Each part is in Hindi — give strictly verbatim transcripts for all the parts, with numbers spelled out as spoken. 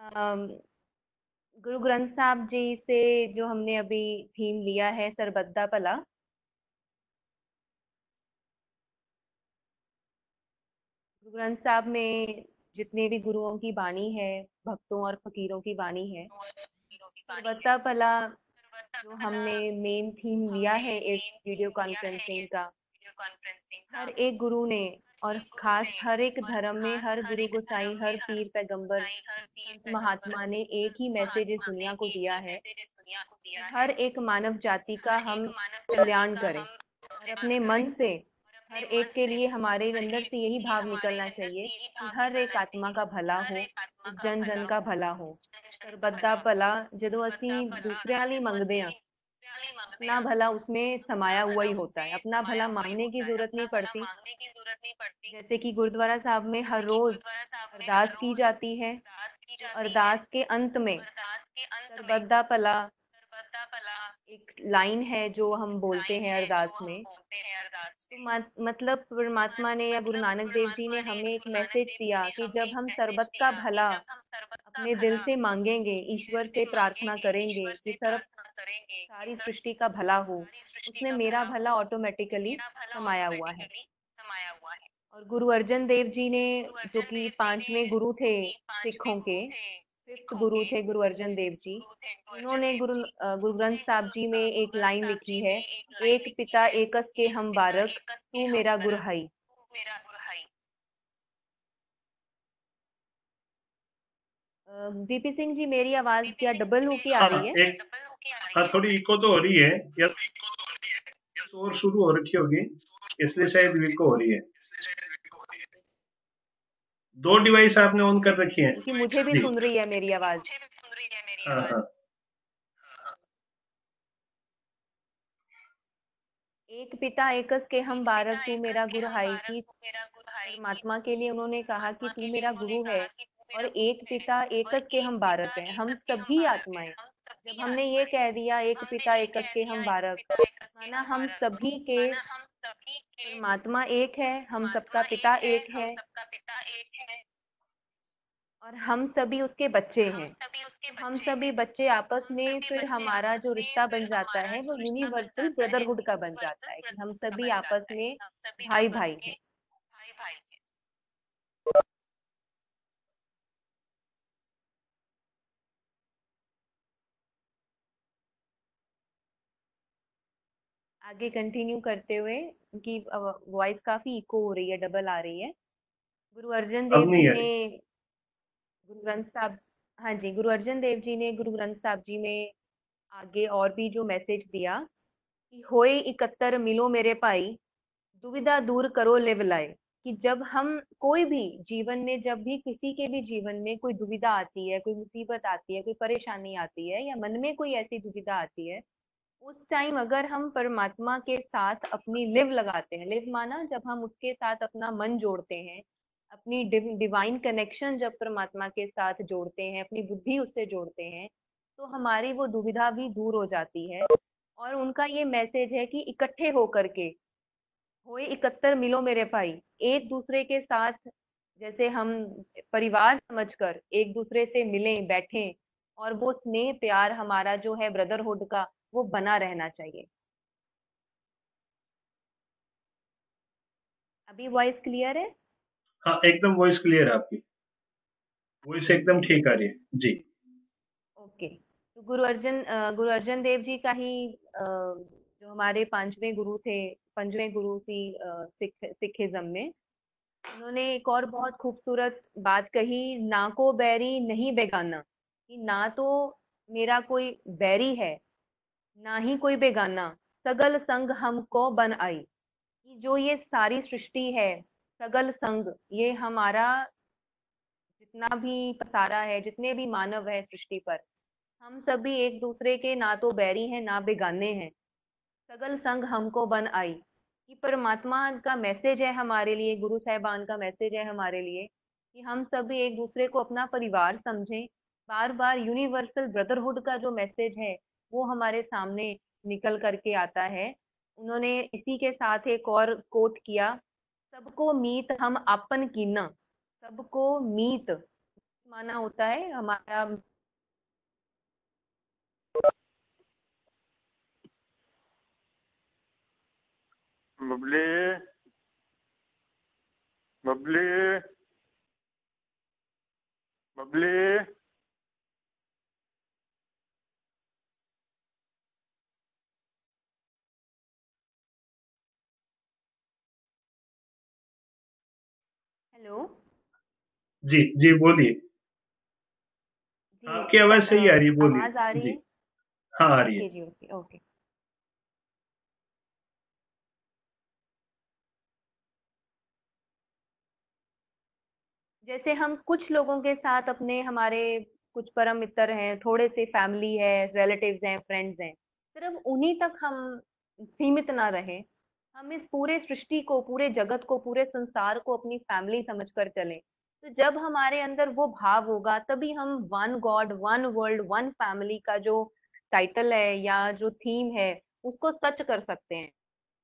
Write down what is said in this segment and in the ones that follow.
अम, गुरु ग्रंथ साहब जी से जो हमने अभी थीम लिया है सरबत्ता भला। गुरु ग्रंथ साहब में जितने भी गुरुओं की वाणी है, भक्तों और फकीरों की वाणी है, सरबत्ता भला जो हमने मेन थीम लिया है इस वीडियो कॉन्फ्रेंसिंग का। हर एक गुरु ने और खास हर एक धर्म में हर गुरु गोसाई, हर पीर पैगंबर, संत महात्मा ने एक ही मैसेज इस दुनिया को दिया है कि हर एक मानव जाति का हम कल्याण करें और अपने मन से हर एक के लिए हमारे अंदर से यही भाव निकलना चाहिए कि हर एक आत्मा का भला हो, इस जन जन का भला हो। ਸਰਬੱਤ ਭਲਾ ਜਦੋਂ ਅਸੀਂ दूसरे ਲਈ मंगते हैं, अपना भला उसमें समाया हुआ ही होता है, अपना भला मांगने की जरूरत नहीं पड़ती। जैसे कि गुरुद्वारा साहब में हर रोज अरदास की जाती है, तो अरदास के अंत में सरबत्ता भला एक लाइन है जो हम बोलते हैं अरदास में। तो मत, मतलब परमात्मा ने या गुरु नानक देव जी ने हमें एक मैसेज दिया कि जब हम सरबत का भला अपने दिल से मांगेंगे, ईश्वर से प्रार्थना करेंगे कि सर्व सारी सृष्टि का भला हो, उसमें मेरा भला ऑटोमेटिकली समाया हुआ है। और गुरु अर्जन देव जी ने, जो कि पांचवें गुरु थे सिखों के, फिफ्थ गुरु थे गुरु अर्जन देव जी, उन्होंने गुरु अ, गुरु ग्रंथ साहब जी में एक लाइन लिखी है, एक पिता एकस के हम बारक, तू मेरा गुरहाई। दीपी सिंह जी, मेरी आवाज क्या डबल होके आ हाँ, रही है? एक हाँ थोड़ी इको तो हो रही है, या शोर शुरू हो रखी होगी, इसलिए शायद इको हो रही है। दो डिवाइस आपने ऑन कर रखी हैं? क्योंकि मुझे भी जी। सुन रही है मेरी आवाज। हाँ हाँ। एक पिता एकस के हम बारक, तू मेरा गुरहाई की परमात्मा के लिए उन्होंने कहा कि तू मेरा गुरु है और एक पिता एकस के हम बारक हैं, हम सभी आत्माएं। जब हमने ये कह दिया एक पिता एकस के हम बारक, माना हम सभी के परमात्मा एक है, हम सबका पिता एक है और हम सभी उसके बच्चे हैं। हम सभी बच्चे आपस में फिर हमारा जो रिश्ता बन जाता है वो यूनिवर्सल ब्रदरहुड का बन जाता है कि हम सभी आपस में भाई भाई हैं। आगे कंटिन्यू करते हुए, उनकी वॉइस काफी इको हो रही है, डबल आ रही है। गुरु अर्जन अब देव नहीं जी आ ने रही। गुरु ग्रंथ साहब हाँ जी, गुरु अर्जन देव जी ने गुरु ग्रंथ साहब जी में आगे और भी जो मैसेज दिया कि होए इकहत्तर मिलो मेरे भाई, दुविधा दूर करो ले विलाए। कि जब हम कोई भी जीवन में, जब भी किसी के भी जीवन में कोई दुविधा आती है, कोई मुसीबत आती है, कोई परेशानी आती है या मन में कोई ऐसी दुविधा आती है, उस टाइम अगर हम परमात्मा के साथ अपनी लिव लगाते हैं, लिव माना जब हम उसके साथ अपना मन जोड़ते हैं, अपनी डिवाइन कनेक्शन जब परमात्मा के साथ जोड़ते हैं, अपनी बुद्धि उससे जोड़ते हैं, तो हमारी वो दुविधा भी दूर हो जाती है। और उनका ये मैसेज है कि इकट्ठे होकर के होए इकहत्तर मिलो मेरे भाई, एक दूसरे के साथ जैसे हम परिवार समझकर एक दूसरे से मिलें, बैठें, और वो स्नेह प्यार हमारा जो है ब्रदरहुड का, वो बना रहना चाहिए। अभी वॉइस क्लियर है? हाँ, एकदम वॉइस क्लियर है आपकी, वॉइस एकदम ओके ठीक आ रही है जी। ओके। तो गुरु अर्जन अ, गुरु अर्जन देव जी का ही अ, जो हमारे पांचवें गुरु थे, पंजवें गुरु थी अ, सिख सिखिज्म में, उन्होंने एक और बहुत खूबसूरत बात कही, ना को बैरी नहीं बेगाना। कि ना तो मेरा कोई बैरी है, ना ही कोई बेगाना, सगल संग हमको बन आई। कि जो ये सारी सृष्टि है, सगल संग, ये हमारा जितना भी पसारा है, जितने भी मानव है सृष्टि पर, हम सभी एक दूसरे के ना तो बैरी हैं ना बेगाने हैं। सगल संग हमको बन आई। कि परमात्मा का मैसेज है हमारे लिए, गुरु साहिबान का मैसेज है हमारे लिए कि हम सभी एक दूसरे को अपना परिवार समझें। बार बार यूनिवर्सल ब्रदरहुड का जो मैसेज है वो हमारे सामने निकल करके आता है। उन्होंने इसी के साथ एक और कोट किया, सबको मीत हम आपन कीना। सबको मीत माना होता है हमारा। बबली, बबली, बबली। हेलो। जी जी बोलिए। जी। आपकी आवाज स- सही आ रही है, अ, आवाज आ बोलिए रही जी। है? हाँ आ रही है। ओके जी, ओके ओके। जैसे हम कुछ लोगों के साथ अपने हमारे कुछ परम मित्र हैं, थोड़े से फैमिली है, रिलेटिव्स हैं, फ्रेंड्स हैं, सिर्फ उन्हीं तक हम सीमित ना रहे। हम इस पूरे सृष्टि को, पूरे जगत को, पूरे संसार को अपनी फैमिली समझकर चलें। तो जब हमारे अंदर वो भाव होगा तभी हम one God, one world, one family का जो टाइटल है या जो थीम है उसको सच कर सकते हैं।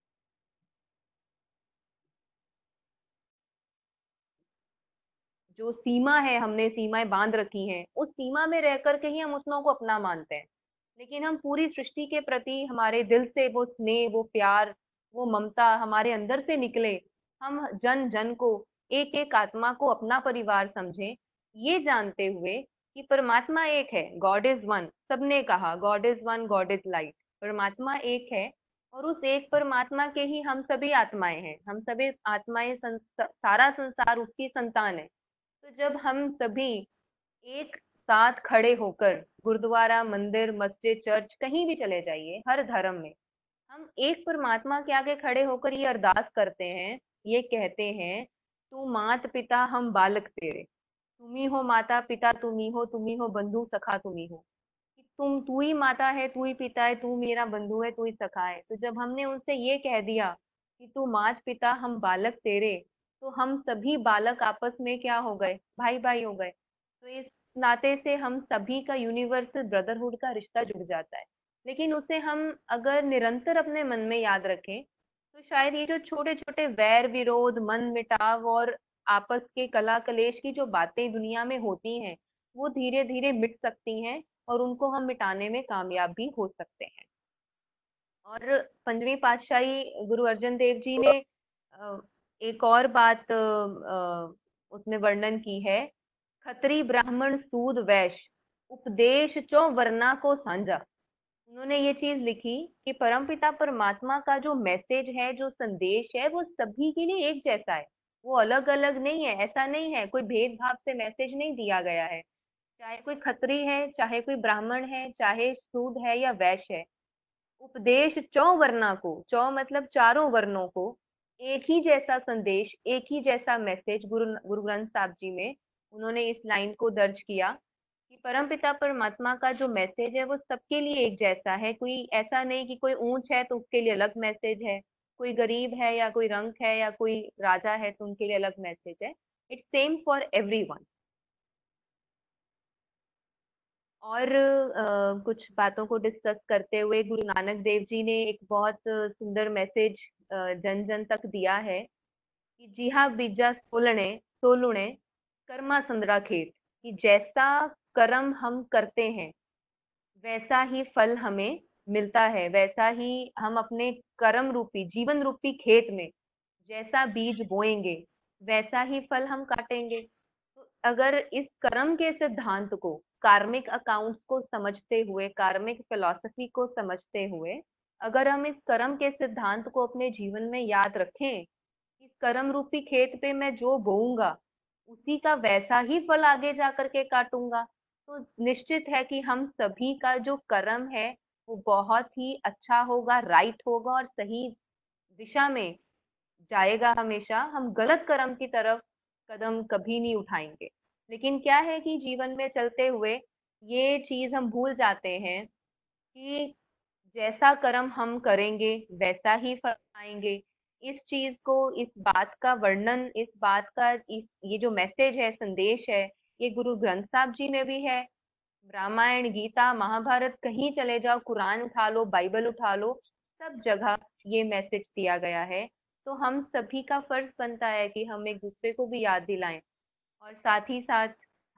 जो सीमा है, हमने सीमाएं बांध रखी हैं, उस सीमा में रह करके ही हम उतनों को अपना मानते हैं। लेकिन हम पूरी सृष्टि के प्रति हमारे दिल से वो स्नेह, वो प्यार, वो ममता हमारे अंदर से निकले। हम जन जन को, एक एक आत्मा को अपना परिवार समझें, ये जानते हुए कि परमात्मा एक है, गॉड इज वन। सबने कहा God is one, God is light. परमात्मा एक है और उस एक परमात्मा के ही हम सभी आत्माएं हैं। हम सभी आत्माएं संस, सारा संसार उसकी संतान है। तो जब हम सभी एक साथ खड़े होकर, गुरुद्वारा, मंदिर, मस्जिद, चर्च, कहीं भी चले जाइए, हर धर्म में हम एक परमात्मा के आगे खड़े होकर ये अरदास करते हैं, ये कहते हैं, तू मात पिता हम बालक तेरे, तुम्ही हो माता पिता, तुम्ही हो, तुम्ही हो बंधु सखा, तुम्ही हो। कि तुम, तू ही माता है, तू ही पिता है, तू मेरा बंधु है, तू ही सखा है। तो जब हमने उनसे ये कह दिया कि तू मात पिता हम बालक तेरे, तो हम सभी बालक आपस में क्या हो गए, भाई भाई हो गए। तो इस नाते से हम सभी का यूनिवर्सल ब्रदरहुड का रिश्ता जुड़ जाता है। लेकिन उसे हम अगर निरंतर अपने मन में याद रखें तो शायद ये जो छोटे छोटे वैर विरोध, मन मिटाव और आपस के कला कलेश की जो बातें दुनिया में होती हैं, वो धीरे धीरे मिट सकती हैं और उनको हम मिटाने में कामयाब भी हो सकते हैं। और पंचवीं पातशाही गुरु अर्जन देव जी ने अ, एक और बात अ, उसमें वर्णन की है, खत्री ब्राह्मण सूद वैश्य उपदेश चो वर्ना को सांझा। उन्होंने ये चीज लिखी कि परमपिता परमात्मा का जो मैसेज है, जो संदेश है, वो सभी के लिए एक जैसा है। वो अलग अलग नहीं है, ऐसा नहीं है, कोई भेदभाव से मैसेज नहीं दिया गया है। चाहे कोई खत्री है, चाहे कोई ब्राह्मण है, चाहे सूद है या वैश्य है, उपदेश चौ वर्णा को, चौ मतलब चारों वर्णों को, एक ही जैसा संदेश, एक ही जैसा मैसेज गुरु गुरु ग्रंथ साहब जी में उन्होंने इस लाइन को दर्ज किया कि परमपिता परमात्मा का जो मैसेज है वो सबके लिए एक जैसा है। कोई ऐसा नहीं कि कोई ऊंच है तो उसके लिए अलग मैसेज है, कोई गरीब है या कोई रंक है या कोई राजा है तो उनके लिए अलग मैसेज है। It's same for everyone. और अ, कुछ बातों को डिस्कस करते हुए गुरु नानक देव जी ने एक बहुत सुंदर मैसेज जन जन तक दिया है कि जिहा बीजा सोलने सोलुणे कर्मा संदरा खेत। कि जैसा कर्म हम करते हैं वैसा ही फल हमें मिलता है, वैसा ही हम अपने कर्म रूपी, जीवन रूपी खेत में जैसा बीज बोएंगे वैसा ही फल हम काटेंगे। तो अगर इस कर्म के सिद्धांत को, कार्मिक अकाउंट्स को समझते हुए, कार्मिक फिलॉसफी को समझते हुए, अगर हम इस कर्म के सिद्धांत को अपने जीवन में याद रखें, इस कर्म रूपी खेत पे मैं जो बोऊंगा उसी का वैसा ही फल आगे जा करके काटूंगा, तो निश्चित है कि हम सभी का जो कर्म है वो बहुत ही अच्छा होगा, राइट होगा और सही दिशा में जाएगा। हमेशा हम गलत कर्म की तरफ कदम कभी नहीं उठाएंगे। लेकिन क्या है कि जीवन में चलते हुए ये चीज हम भूल जाते हैं कि जैसा कर्म हम करेंगे वैसा ही फल पाएंगे। इस चीज को, इस बात का वर्णन, इस बात का, इस ये जो मैसेज है, संदेश है, ये गुरु ग्रंथ साहब जी में भी है। रामायण, गीता, महाभारत, कहीं चले जाओ, कुरान उठा लो, बाइबल उठा लो, सब जगह ये मैसेज दिया गया है। तो हम सभी का फर्ज बनता है कि हम एक दूसरे को भी याद दिलाएं और साथ ही साथ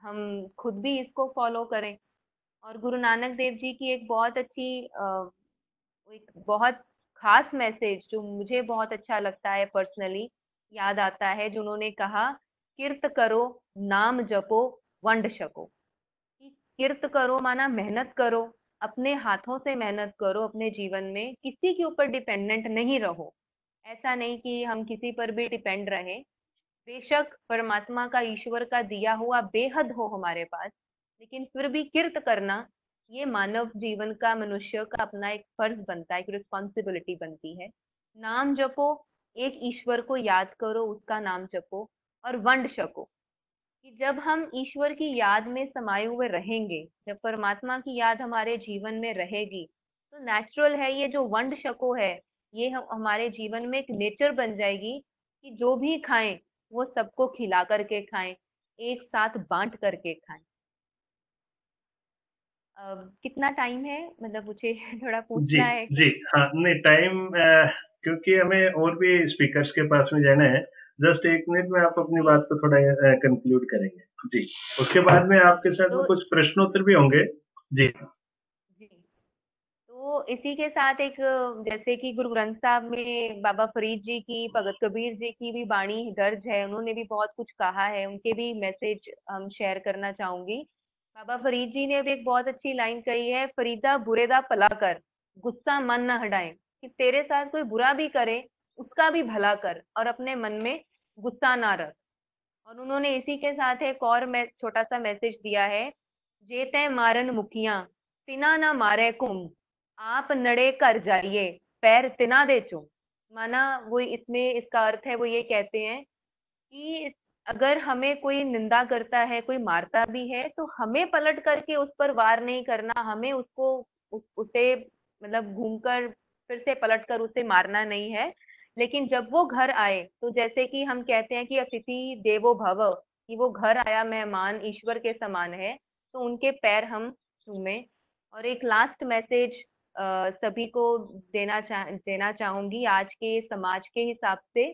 हम खुद भी इसको फॉलो करें। और गुरु नानक देव जी की एक बहुत अच्छी अ, एक बहुत खास मैसेज जो मुझे बहुत अच्छा लगता है पर्सनली, याद आता है, जो उन्होंने कहा, किर्त करो, नाम जपो, वंड छको। कि किर्त करो माना मेहनत करो, अपने हाथों से मेहनत करो, अपने जीवन में किसी के ऊपर डिपेंडेंट नहीं रहो। ऐसा नहीं कि हम किसी पर भी डिपेंड रहें। बेशक परमात्मा का, ईश्वर का दिया हुआ बेहद हो हमारे पास, लेकिन फिर भी किर्त करना, ये मानव जीवन का, मनुष्य का अपना एक फर्ज बनता है, एक रिस्पॉन्सिबिलिटी बनती है। नाम जपो, एक ईश्वर को याद करो, उसका नाम जपो। और वंड छको, कि जब हम ईश्वर की याद में समाये हुए रहेंगे, जब परमात्मा की याद हमारे जीवन में रहेगी, तो नेचुरल है ये जो वंड छको है, ये हम हमारे जीवन में एक नेचर बन जाएगी कि जो भी खाएं वो सबको खिला करके खाएं, एक साथ बांट करके खाएं। अब कितना टाइम है, मतलब मुझे थोड़ा जी, पूछना है जी। कि हाँ, नहीं टाइम अ, क्योंकि हमें और भी स्पीकर्स के पास में जाना है। जस्ट एक मिनट में आप अपनी जी बात को थोड़ा अ, कंक्लूड करेंगे। जी, उसके बाद में आपके साथ में तो कुछ प्रश्नोत्तर भी होंगे। जी, जी तो इसी के साथ एक, जैसे कि गुरु ग्रंथ साहब में बाबा फरीद जी की, भगत कबीर जी की भी वाणी दर्ज है, उन्होंने भी बहुत कुछ कहा है, उनके भी मैसेज हम शेयर करना चाहूंगी। बाबा फरीद जी ने भी एक बहुत अच्छी लाइन कही है, फरीदा बुरे दा भला कर, गुस्सा मन न हटाए। कि तेरे साथ कोई बुरा भी करे, उसका भी भला कर, और अपने मन में गुस्सा ना रख। और उन्होंने इसी के साथ एक और मैं छोटा सा मैसेज दिया है, जे तय मारन मुखिया, तिना ना मारे कुम, आप नड़े कर जाइए, पैर तिना दे चूम। माना वो इसमें, इसका अर्थ है, वो ये कहते हैं कि अगर हमें कोई निंदा करता है, कोई मारता भी है, तो हमें पलट करके उस पर वार नहीं करना, हमें उसको उस, उसे मतलब घूमकर फिर से पलट कर उसे मारना नहीं है। लेकिन जब वो घर आए, तो जैसे कि हम कहते हैं कि अतिथि देवो भव, कि वो घर आया मेहमान ईश्वर के समान है, तो उनके पैर हम चूमें। और एक लास्ट मैसेज सभी को देना चाह देना चाहूंगी आज के समाज के हिसाब से।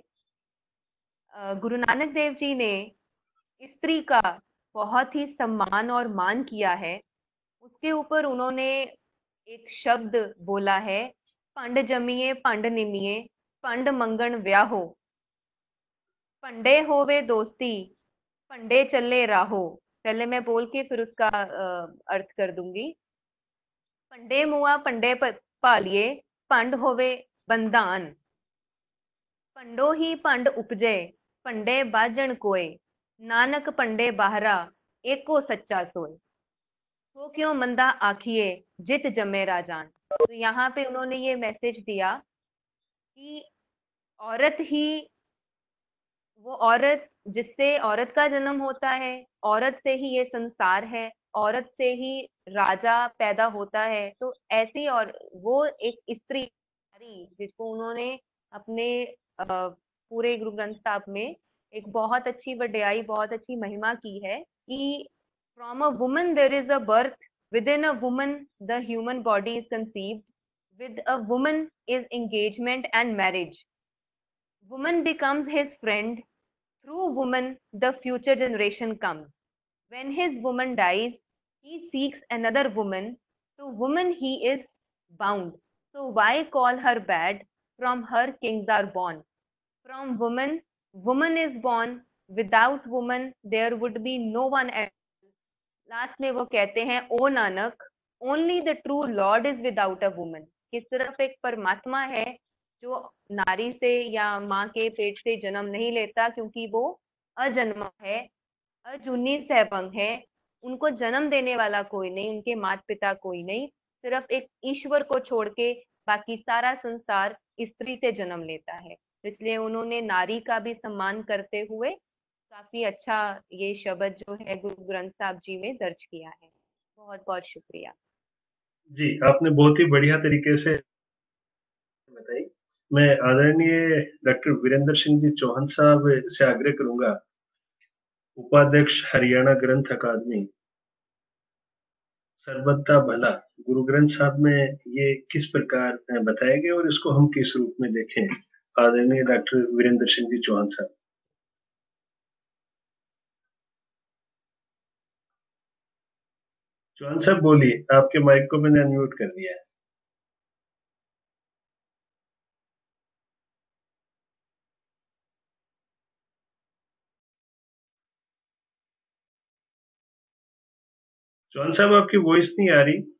अ, गुरु नानक देव जी ने स्त्री का बहुत ही सम्मान और मान किया है। उसके ऊपर उन्होंने एक शब्द बोला है, पंड जमिए पंड निमिये, पंड मंगन व्याहो, पंडे होवे दोस्ती, पंडे चले राहो। पहले मैं बोल के फिर उसका अ, अर्थ कर दूंगी। पंडे मुआ पंडे प- पालिए, पंड होवे बंदान, पंडो ही पंड उपजे, पंडे बाजन कोय, नानक पंडे बाहरा, एको सच्चा सोय। तो क्यों मंदा आखिए, जित जमे राजान। तो यहाँ पे उन्होंने ये मैसेज दिया कि औरत ही, वो औरत जिससे औरत का जन्म होता है, औरत से ही ये संसार है, औरत से ही राजा पैदा होता है। तो ऐसी, और वो एक स्त्री नारी, जिसको उन्होंने अपने अ, पूरे गुरु ग्रंथ साहब में एक बहुत अच्छी वड्याई, बहुत अच्छी महिमा की है कि from a woman there is a birth, within a woman the human body is conceived, with a woman is engagement and marriage. Woman becomes his friend. Through woman, the future generation comes. When his woman dies, he seeks another woman. To woman he is bound. So why call her bad? From her kings are born. From woman, woman is born. Without woman, there would be no one else. Last में वो कहते हैं, ओ Nanak, only the true lord is without a woman. कि सिर्फ एक परमात्मा है जो नारी से या माँ के पेट से जन्म नहीं लेता, क्योंकि वो अजन्मा है, अजूनी सहबंग है। उनको जन्म देने वाला कोई नहीं, उनके माता पिता कोई नहीं, सिर्फ एक ईश्वर को छोड़ के बाकी सारा संसार स्त्री से जन्म लेता है। तो इसलिए उन्होंने नारी का भी सम्मान करते हुए काफी अच्छा ये शब्द जो है गुरु ग्रंथ साहब जी में दर्ज किया है। बहुत बहुत शुक्रिया। जी, आपने बहुत ही बढ़िया तरीके से बताई। मैं आदरणीय डॉक्टर वीरेंद्र सिंह जी चौहान साहब से आग्रह करूंगा, उपाध्यक्ष हरियाणा ग्रंथ अकादमी, सर्वदा भला, गुरु ग्रंथ साहब में ये किस प्रकार अ, बताया गया और इसको हम किस रूप में देखें। आदरणीय डॉक्टर वीरेंद्र सिंह जी चौहान साहब। चौहान साहब बोलिए, आपके माइक को मैंने अनम्यूट कर दिया है। चौहान साहब आपकी वॉइस नहीं आ रही।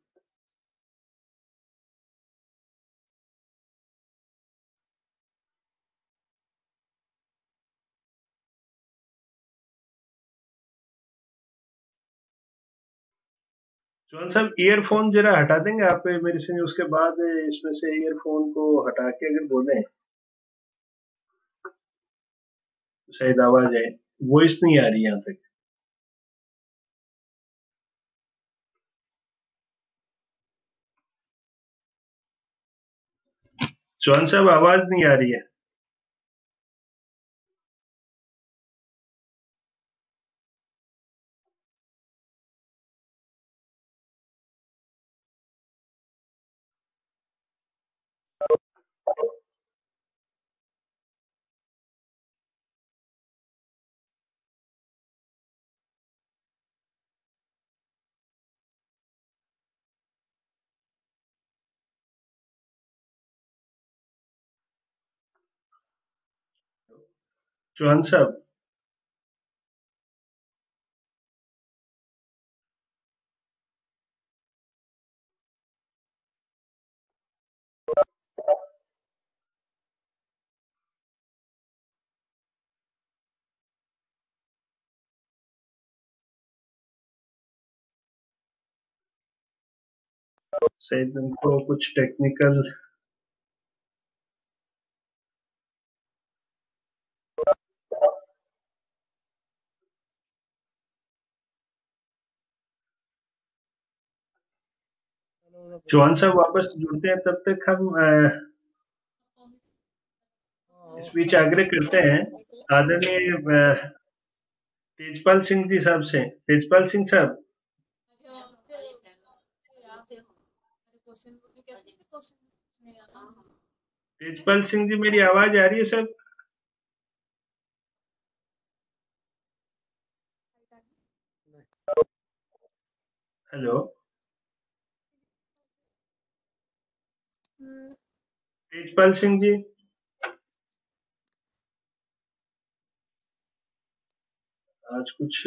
चौहान साहब ईयरफोन जरा हटा देंगे आप मेरे से, उसके बाद इसमें से ईयरफोन को हटा के अगर बोलें तो शायद आवाज आए। वॉइस नहीं आ रही यहाँ तक। चौहान साहब आवाज नहीं आ रही है। चौहान साहब, शायद उनको कुछ टेक्निकल। चौहान साहब वापस जुड़ते हैं, तब तक हम अ, इस बीच आग्रह करते हैं आदरणीय अ, तेजपाल सिंह जी साहब से। तेजपाल सिंह साहब, तेजपाल सिंह जी मेरी आवाज आ रही है सर? हेलो तेजपाल सिंह जी, आज कुछ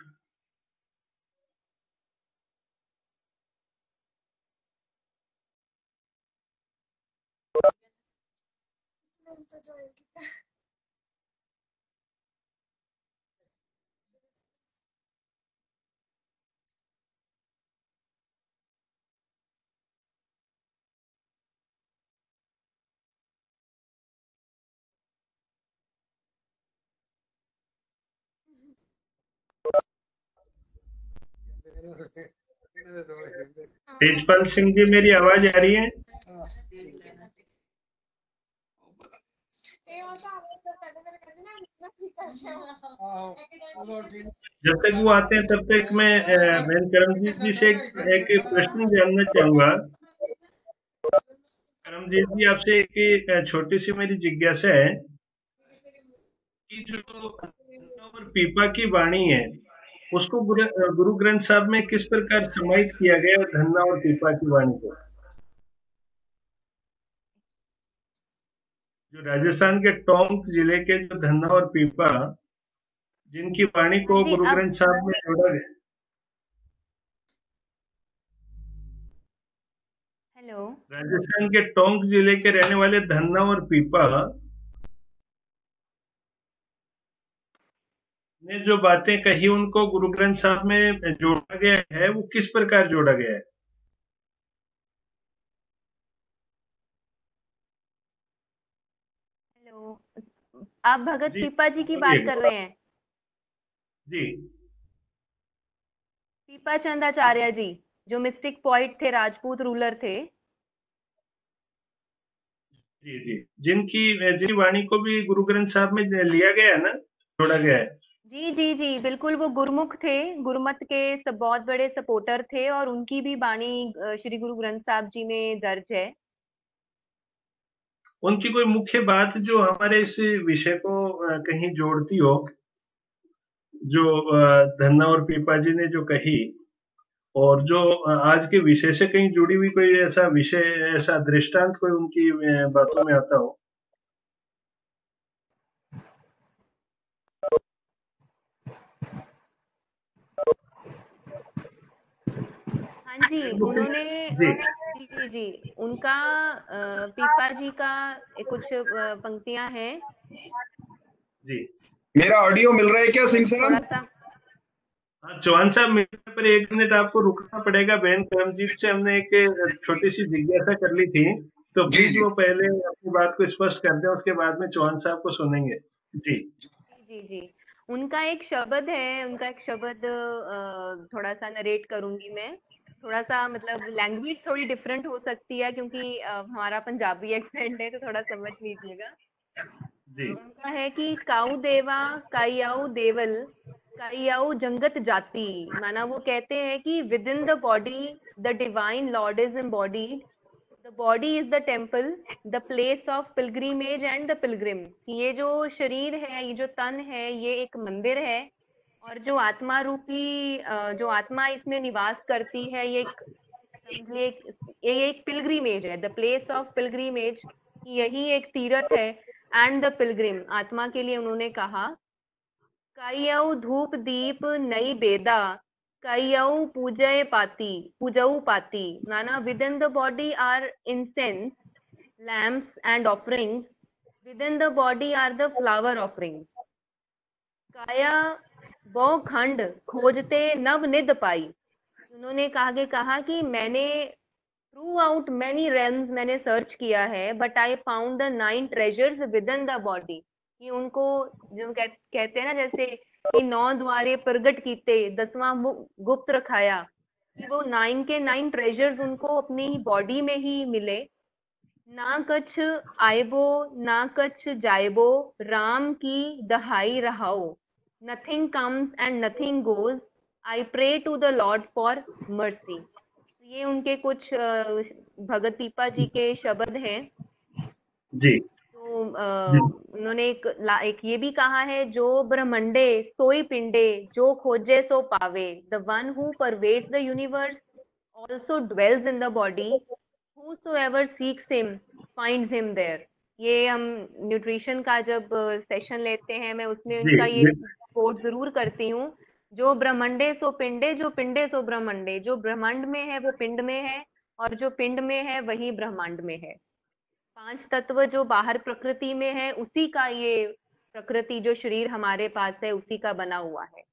तेजपाल सिंह जी मेरी आवाज आ रही है? जब तक वो आते हैं तब तक मैं अ, बहन करमजीत जी से एक, एक प्रश्न जानना चाहूंगा। करमजीत जी, आपसे एक अ, छोटी सी मेरी जिज्ञासा है कि जो धन्ना और पीपा की वाणी है उसको गुरु गुरु ग्रंथ साहब में किस प्रकार समाहित किया गया है, धन्ना और पीपा की वाणी को? जो राजस्थान के टोंक जिले के जो धन्ना और पीपा, जिनकी वाणी हाँ को जी। गुरु अब ग्रंथ साहब में जोड़ा गया। हेलो। राजस्थान के टोंक जिले के रहने वाले धन्ना और पीपा ने जो बातें कही उनको गुरु ग्रंथ साहब में जोड़ा गया है, वो किस प्रकार जोड़ा गया है? हेलो, आप भगत जी पीपा जी की बात कर बोलिएगा। रहे हैं? जी पीपा चंदाचार्य जी, जो मिस्टिक पॉइंट थे, राजपूत रूलर थे। जी जी, जिनकी जिनकी वाणी को भी गुरु ग्रंथ साहब में लिया गया है ना, जोड़ा गया है। जी जी जी, बिल्कुल। वो गुरुमुख थे, गुरुमत के सब बहुत बड़े सपोर्टर थे, और उनकी भी वाणी अ, श्री गुरु ग्रंथ साहब जी में दर्ज है। उनकी कोई मुख्य बात जो हमारे इस विषय को अ, कहीं जोड़ती हो, जो अ, धन्ना और पीपा जी ने जो कही, और जो आज के विषय से कहीं जुड़ी हुई कोई ऐसा विषय, ऐसा दृष्टांत कोई उनकी बातों में आता हो? हाँ जी, उन्होंने जी जी जी जी उनका अ, पीपा जी का एक कुछ अ, पंक्तियां हैं। जी मेरा ऑडियो मिल रहा है क्या सिंह थोड़ा साहब? सा हाँ चौहान साहब, मेरे पर एक मिनट आपको रुकना पड़ेगा। बहन करमजीत से हमने एक छोटी सी जिज्ञासा कर ली थी, तो जी प्लीज जी वो पहले अपनी बात को स्पष्ट कर दें, उसके बाद में चौहान साहब को सुनेंगे। जी जी जी जी उनका एक शब्द है, उनका एक शब्द अ, थोड़ा सा नरेट करूंगी मैं। थोड़ा सा मतलब लैंग्वेज थोड़ी डिफरेंट हो सकती है क्योंकि अ, हमारा पंजाबी एक्सेंट है, तो थोड़ा समझ लीजिएगा। जी अ, उनका है कि काऊ देवा काइयाऊ देवल काइयाऊ जंगत जाति। माना वो कहते हैं कि within the body the divine lord is embodied, the body is the temple, the place of pilgrimage and the pilgrim. ये जो शरीर है, ये जो तन है, ये एक मंदिर है, और जो आत्मा रूपी अ, जो आत्मा इसमें निवास करती है, ये एक समझिए एक- ये एक पिलग्रिमेज है, द प्लेस ऑफ पिलग्रिमेज। यही एक तीर्थ है। एंड द पिलग्रिम, आत्मा के लिए उन्होंने कहा काइयऊ धूप दीप नई बेदा काइयऊ पूजय पाती पूजऊ पाती। नाना within the body are incense lamps and offerings, within the body are the flower offerings. काया बहु खंड खोजते नव निध पाई। उन्होंने कहा कि कहा कि मैंने थ्रू आउट मैनी रेल्म्स मैंने सर्च किया है, but I found the nine treasures within the body. कि उनको जो कह, कहते हैं ना, जैसे कि नौ द्वारे प्रगट कीते दसवां मु- गुप्त रखाया, कि वो नाइन के नाइन ट्रेजर्स उनको अपनी बॉडी में ही मिले। ना कछ आयबो ना कछ जायबो, राम की दहाई रहाओ, nothing comes and nothing goes, I pray to the lord for mercy. ये उनके कुछ अ, भगत पीपा जी के शब्द हैं। जी तो अ, जी उन्होंने एक ला- एक ये भी कहा है, जो ब्रह्मंडे सोई पिंडे, जो खोजे सो पावे, the one who pervades the universe also dwells in the body, whosoever seeks him finds him there। ये हम न्यूट्रिशन का जब सेशन लेते हैं, मैं उसमें जी इनका ये जी कोट जरूर करती हूँ। जो ब्रह्मंडे सो पिंडे, जो पिंडे सो ब्रह्मंडे। जो ब्रह्मांड में है वो पिंड में है, और जो पिंड में है वही ब्रह्मांड में है। पांच तत्व जो बाहर प्रकृति में है, उसी का ये प्रकृति जो शरीर हमारे पास है, उसी का बना हुआ है।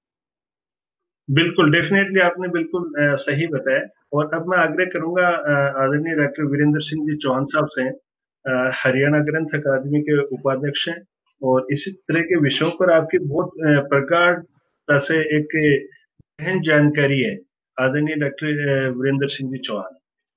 बिल्कुल, डेफिनेटली आपने बिल्कुल अ, सही बताया। और अब मैं आग्रह करूंगा अ, आदरणीय डॉक्टर वीरेंद्र सिंह जी चौहान साहब से, अ, हरियाणा ग्रंथ अकादमी के उपाध्यक्ष हैं, और इसी तरह के विषयों पर आपकी बहुत अ, प्रगाढ़ता से एक गहन जानकारी है। आदरणीय डॉक्टर अ, वीरेंद्र सिंह जी चौहान।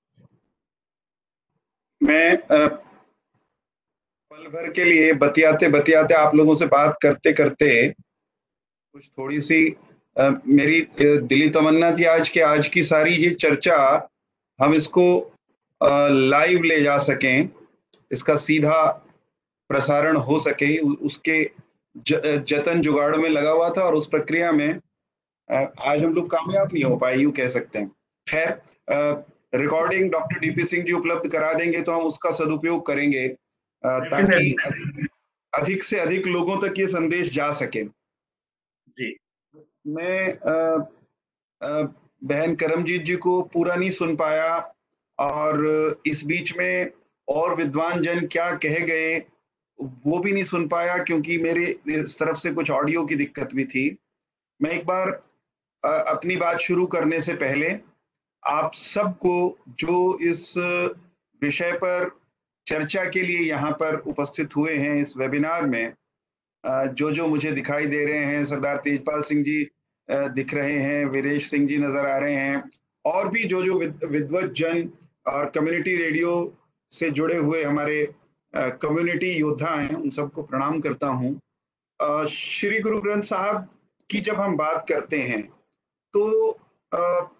मैं अ, पल भर के लिए बतियाते बतियाते आप लोगों से बात करते करते कुछ थोड़ी सी अ, मेरी अ, दिली तमन्ना थी आज के आज की सारी ये चर्चा हम इसको लाइव ले जा सकें, इसका सीधा प्रसारण हो सके। उ, उसके ज, जतन जुगाड़ में लगा हुआ था, और उस प्रक्रिया में अ, आज हम लोग कामयाब नहीं हो पाए, यूं कह सकते हैं। खैर, recording doctor DP Singh ji उपलब्ध करा देंगे तो हम उसका सदुपयोग करेंगे, अ, ताकि डेफिनेटली अधिक से अधिक लोगों तक ये संदेश जा सके। जी मैं अ, अ, बहन करमजीत जी को पूरा नहीं सुन पाया, और इस बीच में और विद्वान जन क्या कह गए वो भी नहीं सुन पाया, क्योंकि मेरे इस तरफ से कुछ ऑडियो की दिक्कत भी थी। मैं एक बार अ, अपनी बात शुरू करने से पहले आप सबको, जो इस विषय पर चर्चा के लिए यहाँ पर उपस्थित हुए हैं इस वेबिनार में, अ, जो जो मुझे दिखाई दे रहे हैं, सरदार तेजपाल सिंह जी अ, दिख रहे हैं, वीरेश सिंह जी नजर आ रहे हैं, और भी जो जो विद, विद्वत जन और कम्युनिटी रेडियो से जुड़े हुए हमारे कम्युनिटी योद्धा हैं, उन सबको प्रणाम करता हूँ। अ, श्री गुरु ग्रंथ साहब की जब हम बात करते हैं तो अ,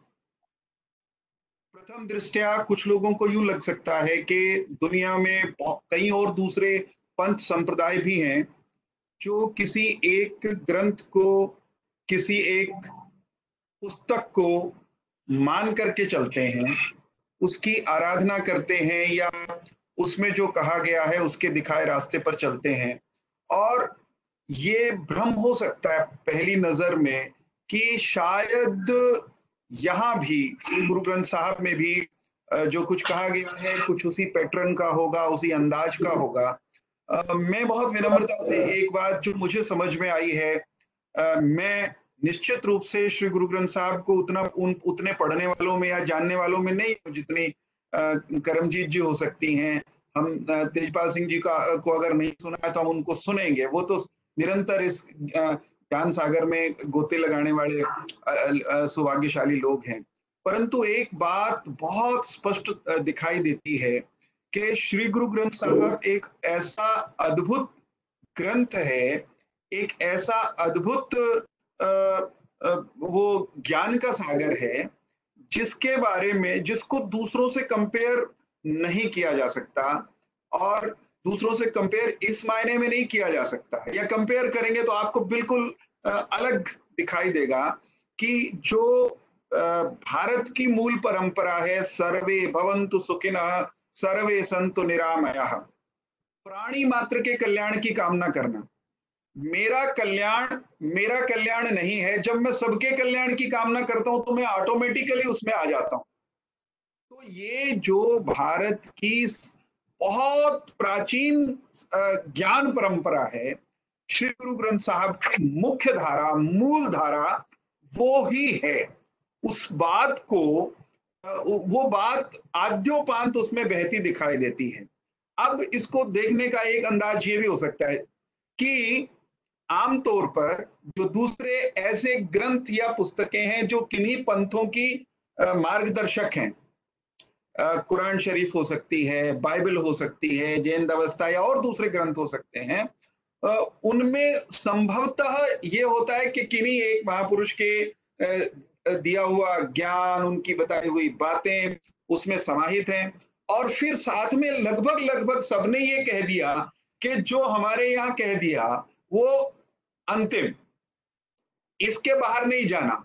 प्रथम दृष्टया कुछ लोगों को यूं लग सकता है कि दुनिया में बहु- कई और दूसरे पंथ संप्रदाय भी हैं जो किसी एक ग्रंथ को, किसी एक पुस्तक को मान करके चलते हैं, उसकी आराधना करते हैं या उसमें जो कहा गया है उसके दिखाए रास्ते पर चलते हैं। और ये भ्रम हो सकता है पहली नजर में कि शायद यहाँ भी श्री गुरु ग्रंथ साहब में भी जो कुछ कहा गया है कुछ उसी पैटर्न का होगा, उसी अंदाज का होगा। आ, मैं बहुत विनम्रता से एक बात जो मुझे समझ में आई है, आ, मैं निश्चित रूप से श्री गुरु ग्रंथ साहब को उतना उन उतने पढ़ने वालों में या जानने वालों में नहीं जितनी करमजीत जी हो सकती हैं। हम तेजपाल सिंह जी का को अगर नहीं सुना है तो हम उनको सुनेंगे, वो तो निरंतर इस ज्ञान सागर में गोते लगाने वाले सौभाग्यशाली लोग हैं। परंतु एक बात बहुत स्पष्ट दिखाई देती है कि श्री गुरु ग्रंथ साहब एक ऐसा अद्भुत ग्रंथ है, एक ऐसा अद्भुत वो ज्ञान का सागर है जिसके बारे में जिसको दूसरों से कंपेयर नहीं किया जा सकता, और दूसरों से कंपेयर इस मायने में नहीं किया जा सकता है, या कंपेयर करेंगे तो आपको बिल्कुल अलग दिखाई देगा कि जो भारत की मूल परंपरा है, सर्वे भवन्तु सुखिनः सर्वे सन्तु निरामयाः, प्राणी मात्र के कल्याण की कामना करना। मेरा कल्याण मेरा कल्याण नहीं है, जब मैं सबके कल्याण की कामना करता हूं तो मैं ऑटोमेटिकली उसमें आ जाता हूं। तो ये जो भारत की बहुत प्राचीन ज्ञान परंपरा है, श्री गुरु ग्रंथ साहब की मुख्य धारा, मूल धारा वो ही है। उस बात को वो बात आद्योपांत उसमें बहती दिखाई देती है। अब इसको देखने का एक अंदाज ये भी हो सकता है कि आमतौर पर जो दूसरे ऐसे ग्रंथ या पुस्तकें हैं जो किन्हीं पंथों की मार्गदर्शक हैं, कुरान शरीफ हो सकती है, बाइबल हो सकती है, जैन अवस्था या और दूसरे ग्रंथ हो सकते हैं, उनमें संभवतः ये होता है कि किन्हीं एक महापुरुष के दिया हुआ ज्ञान, उनकी बताई हुई बातें उसमें समाहित हैं, और फिर साथ में लगभग लगभग सबने ये कह दिया कि जो हमारे यहाँ कह दिया वो अंतिम, इसके बाहर नहीं जाना।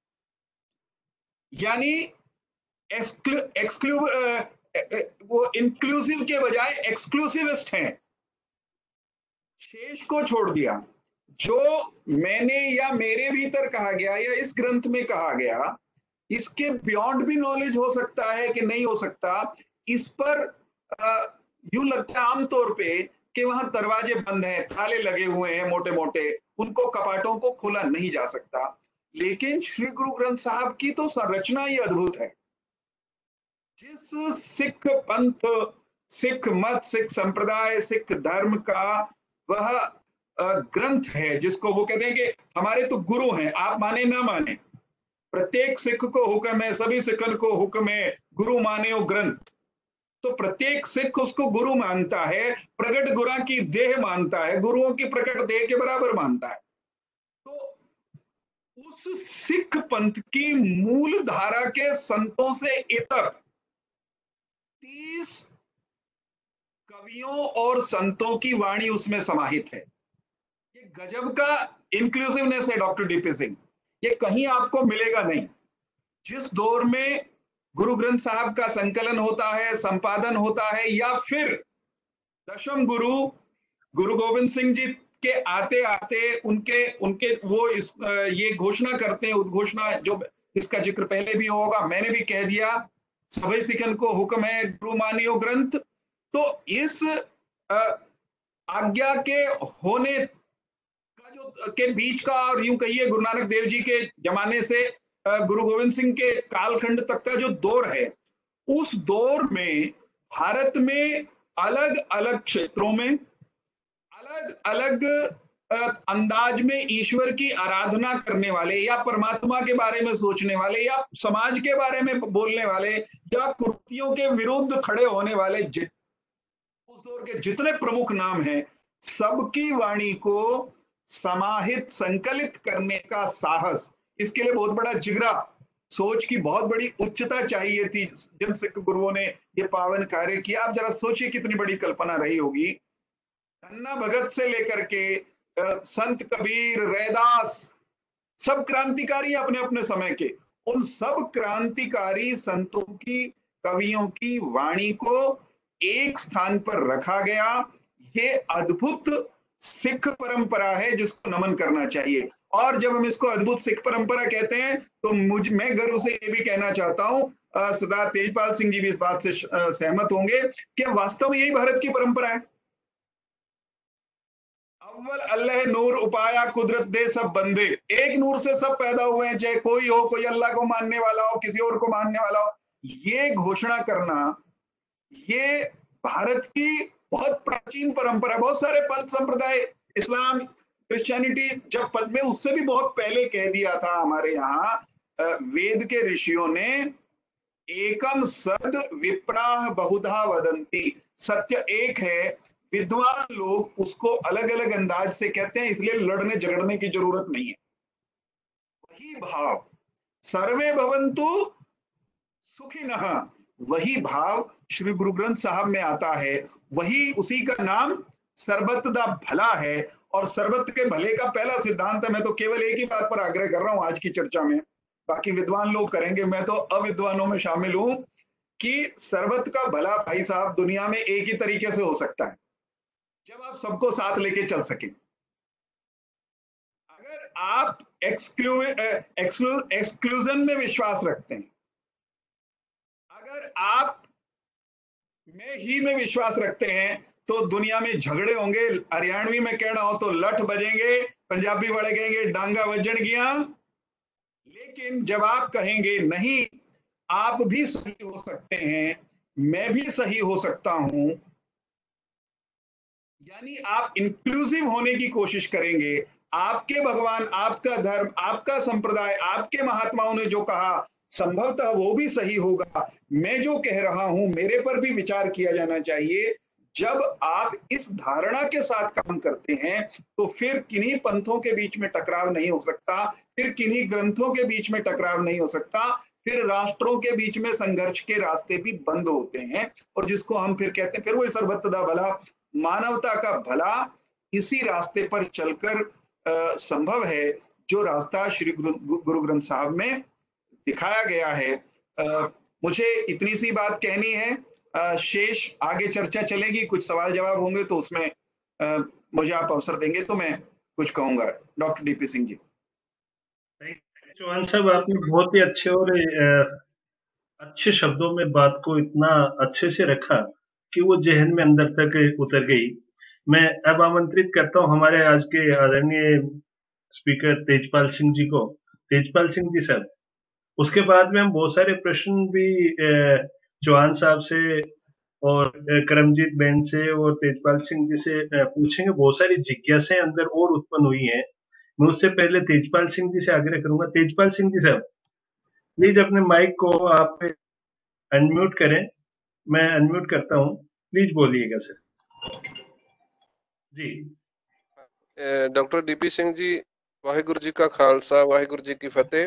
यानी एक्सक्लू एक्सक्लू वो इंक्लूसिव के बजाय एक्सक्लूसिविस्ट हैं, शेष को छोड़ दिया। जो मैंने या मेरे भीतर कहा गया या इस ग्रंथ में कहा गया, इसके बियॉन्ड भी नॉलेज हो सकता है कि नहीं हो सकता, इस पर यूं लगता है आमतौर पे कि वहां दरवाजे बंद हैं, ताले लगे हुए हैं मोटे मोटे, उनको कपाटों को खोला नहीं जा सकता। लेकिन श्री गुरु ग्रंथ साहब की तो संरचना ही अद्भुत है। जिस सिख पंथ, सिख मत, सिख संप्रदाय, सिख धर्म का वह ग्रंथ है जिसको वो कहते हैं कि हमारे तो गुरु हैं, आप माने ना माने, प्रत्येक सिख को हुक्म है, सभी सिखन को हुक्म है, गुरु माने वो ग्रंथ। तो प्रत्येक सिख उसको गुरु मानता है, प्रकट गुरा की देह मानता है, गुरुओं की प्रकट देह के बराबर मानता है। तो उस सिख पंथ की मूल धारा के संतों से इतर तीस कवियों और संतों की वाणी उसमें समाहित है। ये गजब का इंक्लूसिवनेस है डॉक्टर डीपी सिंह, ये कहीं आपको मिलेगा नहीं। जिस दौर में गुरु ग्रंथ साहब का संकलन होता है, संपादन होता है, या फिर दशम गुरु गुरु गोविंद सिंह जी के आते आते उनके उनके वो इस ये घोषणा करते हैं, उद्घोषणा जो इसका जिक्र पहले भी होगा, मैंने भी कह दिया, सभी सिखन को हुक्म है गुरु मानियो ग्रंथ। तो इस आज्ञा के होने का जो के बीच का, और यूं कहिए गुरु नानक देव जी के जमाने से गुरु गोविंद सिंह के कालखंड तक का जो दौर है, उस दौर में भारत में अलग अलग क्षेत्रों में अलग अलग अंदाज में ईश्वर की आराधना करने वाले, या परमात्मा के बारे में सोचने वाले, या समाज के बारे में बोलने वाले, या कुर्तियों के विरुद्ध खड़े होने वाले उस दौर के जितने प्रमुख नाम हैं, सबकी वाणी को समाहित संकलित करने का साहस, इसके लिए बहुत बड़ा जिगरा, सोच की बहुत बड़ी उच्चता चाहिए थी जिन सिख गुरुओं ने ये पावन कार्य किया। आप जरा सोचिए कितनी बड़ी कल्पना रही होगी। अन्ना भगत से लेकर के संत कबीर, रैदास, सब क्रांतिकारी अपने अपने समय के, उन सब क्रांतिकारी संतों की, कवियों की वाणी को एक स्थान पर रखा गया। ये अद्भुत सिख परंपरा है जिसको नमन करना चाहिए। और जब हम इसको अद्भुत सिख परंपरा कहते हैं तो मुझ मैं गर्व से ये भी कहना चाहता हूं, सरदार तेजपाल सिंह जी भी इस बात से सहमत होंगे कि वास्तव में यही भारत की परंपरा है। अव्वल अल्लाह नूर उपाया कुदरत दे सब बंदे, एक नूर से सब पैदा हुए हैं, चाहे कोई हो, कोई अल्लाह को मानने वाला हो, किसी और को मानने वाला हो। ये घोषणा करना, ये भारत की बहुत प्राचीन परंपरा। बहुत सारे पंथ संप्रदाय, इस्लाम, क्रिश्चियनिटी, जब पद में उससे भी बहुत पहले कह दिया था हमारे यहाँ वेद के ऋषियों ने, एकम सद विप्राह बहुधा वदंती, सत्य एक है, विद्वान लोग उसको अलग अलग अंदाज से कहते हैं, इसलिए लड़ने झगड़ने की जरूरत नहीं है। वही भाव सर्वे भवन्तु सुखिनः, वही भाव श्री गुरु ग्रंथ साहब में आता है। वही, उसी का नाम सर्वत्र दा भला है। और सर्वत्र के भले का पहला सिद्धांत है। मैं तो केवल एक ही बात पर आग्रह कर रहा हूं आज की चर्चा में, बाकी विद्वान लोग करेंगे, मैं तो अविद्वानों में शामिल हूं, कि सर्वत्र का भला भाई साहब दुनिया में एक ही तरीके से हो सकता है, जब आप सबको साथ लेके चल सके। अगर आप एक्सक्लू एक्सक्लू एक्सक्लूजन में विश्वास रखते हैं, अगर आप में ही में विश्वास रखते हैं, तो दुनिया में झगड़े होंगे। हरियाणवी में कहना हो तो लठ बजेंगे, पंजाबी वाले कहेंगे डांगा बजन गया। लेकिन जब आप कहेंगे नहीं, आप भी सही हो सकते हैं, मैं भी सही हो सकता हूं, यानी आप इंक्लूसिव होने की कोशिश करेंगे, आपके भगवान, आपका धर्म, आपका संप्रदाय, आपके महात्माओं ने जो कहा संभवतः वो भी सही होगा, मैं जो कह रहा हूं मेरे पर भी विचार किया जाना चाहिए। जब आप इस धारणा के साथ काम करते हैं तो फिर किन्हीं पंथों के बीच में टकराव नहीं हो सकता, फिर किन्हीं ग्रंथों के बीच में टकराव नहीं हो सकता, फिर राष्ट्रों के बीच में संघर्ष के रास्ते भी बंद होते हैं। और जिसको हम फिर कहते हैं, फिर वही सर्वत्र दा भला, मानवता का भला इसी रास्ते पर चलकर संभव है, जो रास्ता श्री गुरु गुरु ग्रंथ साहब में दिखाया गया है। आ, मुझे इतनी सी बात कहनी है, आ, शेष आगे चर्चा चलेगी, कुछ सवाल जवाब होंगे तो उसमें आ, मुझे आप अवसर देंगे तो मैं कुछ कहूंगा। Doctor DP Singh ji. चौहान साहब, आपने बहुत ही अच्छे और अच्छे शब्दों में बात को इतना अच्छे से रखा कि वो जहन में अंदर तक उतर गई। मैं अब आमंत्रित करता हूं हमारे आज के आदरणीय स्पीकर तेजपाल सिंह जी को। तेजपाल सिंह जी सर, उसके बाद में हम बहुत सारे प्रश्न भी चौहान साहब से और करमजीत बहन से और तेजपाल सिंह जी से पूछेंगे। बहुत सारी जिज्ञासाएं अंदर और उत्पन्न हुई हैं। मैं उससे पहले तेजपाल सिंह जी से आग्रह करूंगा, तेजपाल सिंह जी साहब प्लीज अपने माइक को आप अनम्यूट करें। मैं अनम्यूट करता हूं, प्लीज बोलिएगा sir ji. Doctor DP Singh ji, Waheguru ji का खालसा, वाहिगुरु जी की फतेह।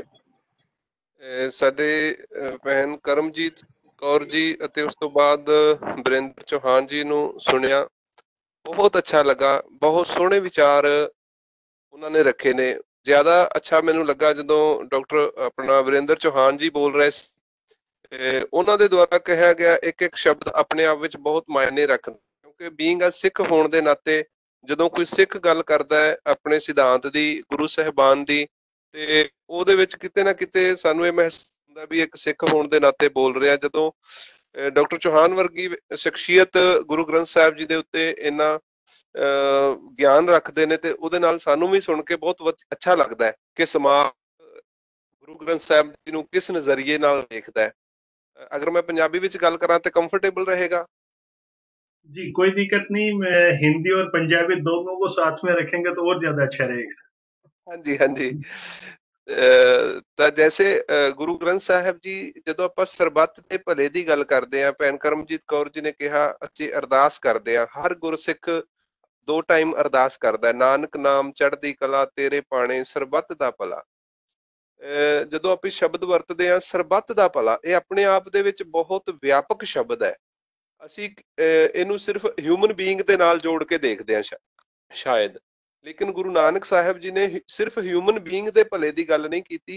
ਸਾਡੇ ਭੈਣ ਕਰਮਜੀਤ ਕੌਰ ਜੀ ਅਤੇ ਉਸ ਤੋਂ ਬਾਅਦ ਵਰਿੰਦਰ ਚੌਹਾਨ ਜੀ ਨੂੰ ਸੁਣਿਆ, ਬਹੁਤ ਅੱਛਾ ਲੱਗਾ। ਬਹੁਤ ਸੋਹਣੇ ਵਿਚਾਰ ਉਹਨਾਂ ਨੇ ਰੱਖੇ ਨੇ। ਜ਼ਿਆਦਾ ਅੱਛਾ ਮੈਨੂੰ ਲੱਗਾ ਜਦੋਂ ਡਾਕਟਰ ਆਪਣਾ ਵਰਿੰਦਰ ਚੌਹਾਨ ਜੀ ਬੋਲ ਰਹੇ ਸੀ, ਉਹਨਾਂ ਦੇ ਦੁਆਰਾ ਕਿਹਾ ਗਿਆ ਇੱਕ ਇੱਕ ਸ਼ਬਦ ਆਪਣੇ ਆਪ ਵਿੱਚ ਬਹੁਤ ਮਾਇਨੇ ਰੱਖਦਾ, ਕਿਉਂਕਿ ਬੀਇੰਗ ਅ ਸਿੱਖ ਹੋਣ ਦੇ ਨਾਤੇ ਜਦੋਂ ਕੋਈ ਸਿੱਖ ਗੱਲ ਕਰਦਾ ਹੈ ਆਪਣੇ ਸਿਧਾਂਤ ਦੀ, ਗੁਰੂ ਸਾਹਿਬਾਨ ਦੀ, ਤੇ ਉਹਦੇ ਵਿੱਚ ਕਿਤੇ ਨਾ ਕਿਤੇ ਸਾਨੂੰ ਇਹ ਮਹਿਸੂਸ ਹੁੰਦਾ ਵੀ ਇੱਕ ਸਿੱਖ ਹੋਣ ਦੇ ਨਾਤੇ ਬੋਲ ਰਿਹਾ। ਜਦੋਂ ਡਾਕਟਰ ਚੌਹਾਨ ਵਰਗੀ ਸ਼ਖਸੀਅਤ ਗੁਰੂ ਗ੍ਰੰਥ ਸਾਹਿਬ ਜੀ ਦੇ ਉੱਤੇ ਇੰਨਾ ਗਿਆਨ ਰੱਖਦੇ ਨੇ, ਤੇ ਉਹਦੇ ਨਾਲ ਸਾਨੂੰ ਵੀ ਸੁਣ ਕੇ ਬਹੁਤ ਅੱਛਾ ਲੱਗਦਾ ਹੈ ਕਿ ਸਮਾਜ ਗੁਰੂ ਗ੍ਰੰਥ ਸਾਹਿਬ ਜੀ ਨੂੰ ਕਿਸ ਨਜ਼ਰੀਏ ਨਾਲ ਦੇਖਦਾ ਹੈ। अगर मैं पंजाबी विच गल करा तो कंफर्टेबल रहेगा जी? कोई दिक्कत नहीं, मैं हिंदी और पंजाबी दोनों को साथ में रखेंगे तो और ज्यादा अच्छा रहेगा। हाँ जी, हाँ जी। ਤਾਂ जैसे गुरु ग्रंथ साहब जी ਜਦੋਂ ਆਪਾਂ ਸਰਬੱਤ ਦੇ ਭਲੇ ਦੀ ਗੱਲ ਕਰਦੇ ਆ, ਭੈਣ ਕਰਮਜੀਤ ਕੌਰ ਜੀ ਨੇ ਕਿਹਾ ਅਸੀਂ ਅਰਦਾਸ ਕਰਦੇ ਆ, ਹਰ ਗੁਰਸਿੱਖ ਦੋ ਟਾਈਮ ਅਰਦਾਸ ਕਰਦਾ, ਨਾਨਕ ਨਾਮ ਚੜ੍ਹਦੀ ਕਲਾ ਤੇਰੇ ਪਾਣੇ ਸਰਬੱਤ ਦਾ ਭਲਾ। ਜਦੋਂ ਆਪਾਂ ਸ਼ਬਦ ਵਰਤਦੇ ਆ ਸਰਬੱਤ ਦਾ ਭਲਾ, ਇਹ ਆਪਣੇ ਆਪ ਦੇ ਵਿੱਚ ਬਹੁਤ ਵਿਆਪਕ ਸ਼ਬਦ ਹੈ। ਅਸੀਂ ਇਹਨੂੰ ਸਿਰਫ ਹਿਊਮਨ ਬੀਇੰਗ ਦੇ ਨਾਲ ਜੋੜ ਕੇ ਦੇਖਦੇ ਆ ਸ਼ਾਇਦ, ਲੇਕਿਨ ਗੁਰੂ ਨਾਨਕ ਸਾਹਿਬ ਜੀ ਨੇ ਸਿਰਫ ਹਿਊਮਨ ਬੀਇੰਗ ਦੇ ਭਲੇ ਦੀ ਗੱਲ ਨਹੀਂ ਕੀਤੀ,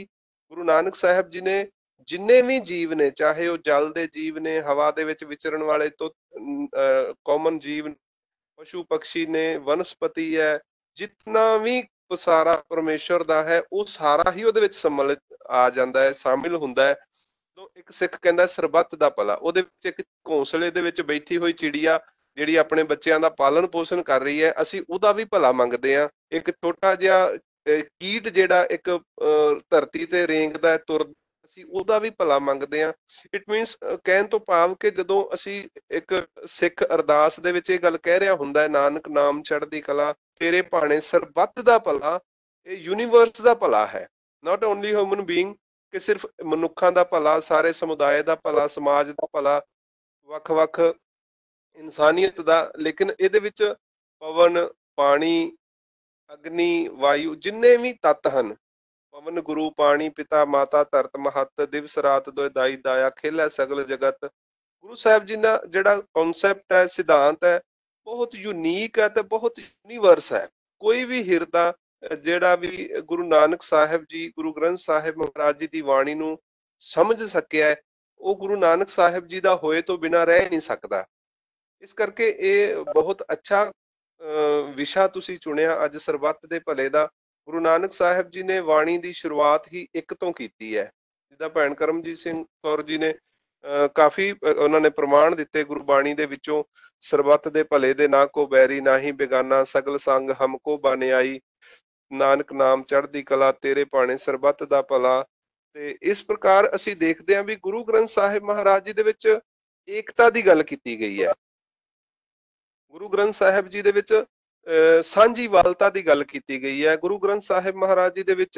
ਗੁਰੂ ਨਾਨਕ ਸਾਹਿਬ ਜੀ ਨੇ ਜਿੰਨੇ ਵੀ ਜੀਵ ਨੇ, ਚਾਹੇ ਉਹ ਜਲ ਦੇ ਜੀਵ ਨੇ, ਹਵਾ ਦੇ ਵਿੱਚ ਵਿਚਰਨ ਵਾਲੇ ਤੋਂ ਕਾਮਨ ਜੀਵ, ਪਸ਼ੂ ਪਕਸ਼ੀ ਨੇ, ਵਨਸਪਤੀ ਹੈ, ਜਿਤਨਾ ਵੀ ਸਾਰਾ ਪਰਮੇਸ਼ਰ ਦਾ ਹੈ ਉਹ ਸਾਰਾ ਹੀ ਉਹਦੇ ਵਿੱਚ ਸੰਮਿਲਿਤ ਆ ਜਾਂਦਾ ਹੈ, ਸ਼ਾਮਿਲ ਹੁੰਦਾ ਹੈ। ਇੱਕ ਸਿੱਖ ਕਹਿੰਦਾ ਸਰਬੱਤ ਦਾ ਭਲਾ, ਉਹਦੇ ਵਿੱਚ ਇੱਕ ਘੋਂਸਲੇ ਦੇ ਵਿੱਚ ਬੈਠੀ ਹੋਈ ਚਿੜੀਆ ਜਿਹੜੀ ਆਪਣੇ ਬੱਚਿਆਂ ਦਾ ਪਾਲਣ ਪੋਸ਼ਣ ਕਰ ਰਹੀ ਹੈ, ਅਸੀਂ ਉਹਦਾ ਵੀ ਭਲਾ ਮੰਗਦੇ ਹਾਂ। ਇੱਕ ਛੋਟਾ ਜਿਹਾ ਕੀਟ ਜਿਹੜਾ ਇੱਕ ਧਰਤੀ ਤੇ ਰੇਂਗਦਾ ਤੁਰਦਾ, ਅਸੀਂ ਉਹਦਾ ਵੀ ਭਲਾ ਮੰਗਦੇ ਹਾਂ। ਇਟ ਮੀਨਸ ਕਹਿਣ ਤੋਂ ਭਾਵ ਕਿ ਜਦੋਂ ਅਸੀਂ ਇੱਕ ਸਿੱਖ ਅਰਦਾਸ ਦੇ ਵਿੱਚ ਇਹ ਗੱਲ ਕਹਿ ਰਿਹਾ ਹੁੰਦਾ ਹੈ, ਨਾਨਕ ਨਾਮ ਚੜ੍ਹਦੀ ਕਲਾ ਤੇਰੇ ਭਾਣੇ ਸਰਬੱਤ ਦਾ ਭਲਾ, ਇਹ ਯੂਨੀਵਰਸ ਦਾ ਭਲਾ ਹੈ, ਨਾਟ ਓਨਲੀ ਹਿਊਮਨ ਬੀਇੰਗ, ਕਿ ਸਿਰਫ ਮਨੁੱਖਾਂ ਦਾ ਭਲਾ, ਸਾਰੇ ਸਮੁਦਾਇ ਦਾ ਭਲਾ, ਸਮਾਜ ਦਾ ਭਲਾ, ਵੱਖ-ਵੱਖ ਇਨਸਾਨੀਅਤ ਦਾ। ਲੇਕਿਨ ਇਹਦੇ ਵਿੱਚ ਪਵਨ, ਪਾਣੀ, ਅਗਨੀ, ਵਾਯੂ, ਜਿੰਨੇ ਵੀ ਤੱਤ ਹਨ, ਪਵਨ ਗੁਰੂ ਪਾਣੀ ਪਿਤਾ ਮਾਤਾ ਧਰਤ ਮਹੱਤ, ਦਿਵਸ ਰਾਤ ਦੋਇ ਦਾਈ ਦਾਇਆ, ਖੇਲੈ ਸਗਲ ਜਗਤ। ਗੁਰੂ ਸਾਹਿਬ ਜੀ ਦਾ ਜਿਹੜਾ ਕਨਸੈਪਟ ਹੈ, ਸਿਧਾਂਤ ਹੈ, ਬਹੁਤ ਯੂਨੀਕ ਹੈ ਤੇ ਬਹੁਤ ਯੂਨੀਵਰਸ ਹੈ। ਕੋਈ ਵੀ ਹਿਰਦਾ ਜਿਹੜਾ ਵੀ ਗੁਰੂ ਨਾਨਕ ਸਾਹਿਬ ਜੀ, ਗੁਰੂ ਗ੍ਰੰਥ ਸਾਹਿਬ ਮਹਾਰਾਜ ਜੀ ਦੀ ਬਾਣੀ ਨੂੰ ਸਮਝ ਸਕਿਆ, ਉਹ ਗੁਰੂ ਨਾਨਕ ਸਾਹਿਬ ਜੀ ਦਾ ਹੋਏ ਤੋਂ ਬਿਨਾਂ ਰਹਿ ਨਹੀਂ ਸਕਦਾ। ਇਸ ਕਰਕੇ ਇਹ ਬਹੁਤ ਅੱਛਾ ਵਿਸ਼ਾ ਤੁਸੀਂ ਚੁਣਿਆ ਅੱਜ ਸਰਬੱਤ ਦੇ ਭਲੇ ਦਾ। ਗੁਰੂ ਨਾਨਕ ਸਾਹਿਬ ਜੀ ਨੇ ਬਾਣੀ ਦੀ ਸ਼ੁਰੂਆਤ ਹੀ ਇੱਕ ਤੋਂ ਕੀਤੀ ਹੈ, ਜਿੱਦਾਂ ਭੈਣ ਕਰਮਜੀਤ ਸਿੰਘ ਕੌਰ ਜੀ ਨੇ ਕਾਫੀ ਉਹਨਾਂ ਨੇ ਪ੍ਰਮਾਣ ਦਿੱਤੇ ਗੁਰਬਾਣੀ ਦੇ ਵਿੱਚੋਂ, ਸਰਬੱਤ ਦੇ ਭਲੇ ਦੇ ਨਾ ਕੋ ਬੈਰੀ, ਨਾ ਹੀ ਬੇਗਾਨਾ, ਸਗਲ ਸੰਗ ਹਮਕੋ ਬਾਨਿਆਈ, ਨਾਨਕ ਨਾਮ ਚੜ੍ਹਦੀ ਕਲਾ ਤੇਰੇ ਭਾਣੇ ਸਰਬੱਤ ਦਾ ਭਲਾ। ਤੇ ਇਸ ਪ੍ਰਕਾਰ ਅਸੀਂ ਦੇਖਦੇ ਹਾਂ ਵੀ ਗੁਰੂ ਗ੍ਰੰਥ ਸਾਹਿਬ ਮਹਾਰਾਜ ਜੀ ਦੇ ਵਿੱਚ ਏਕਤਾ ਦੀ ਗੱਲ ਕੀਤੀ ਗਈ ਹੈ। ਗੁਰੂ ਗ੍ਰੰਥ ਸਾਹਿਬ ਜੀ ਦੇ ਵਿੱਚ ਸਾਂਝੀਵਾਲਤਾ ਦੀ ਗੱਲ ਕੀਤੀ ਗਈ ਹੈ। ਗੁਰੂ ਗ੍ਰੰਥ ਸਾਹਿਬ ਮਹਾਰਾਜ ਜੀ ਦੇ ਵਿੱਚ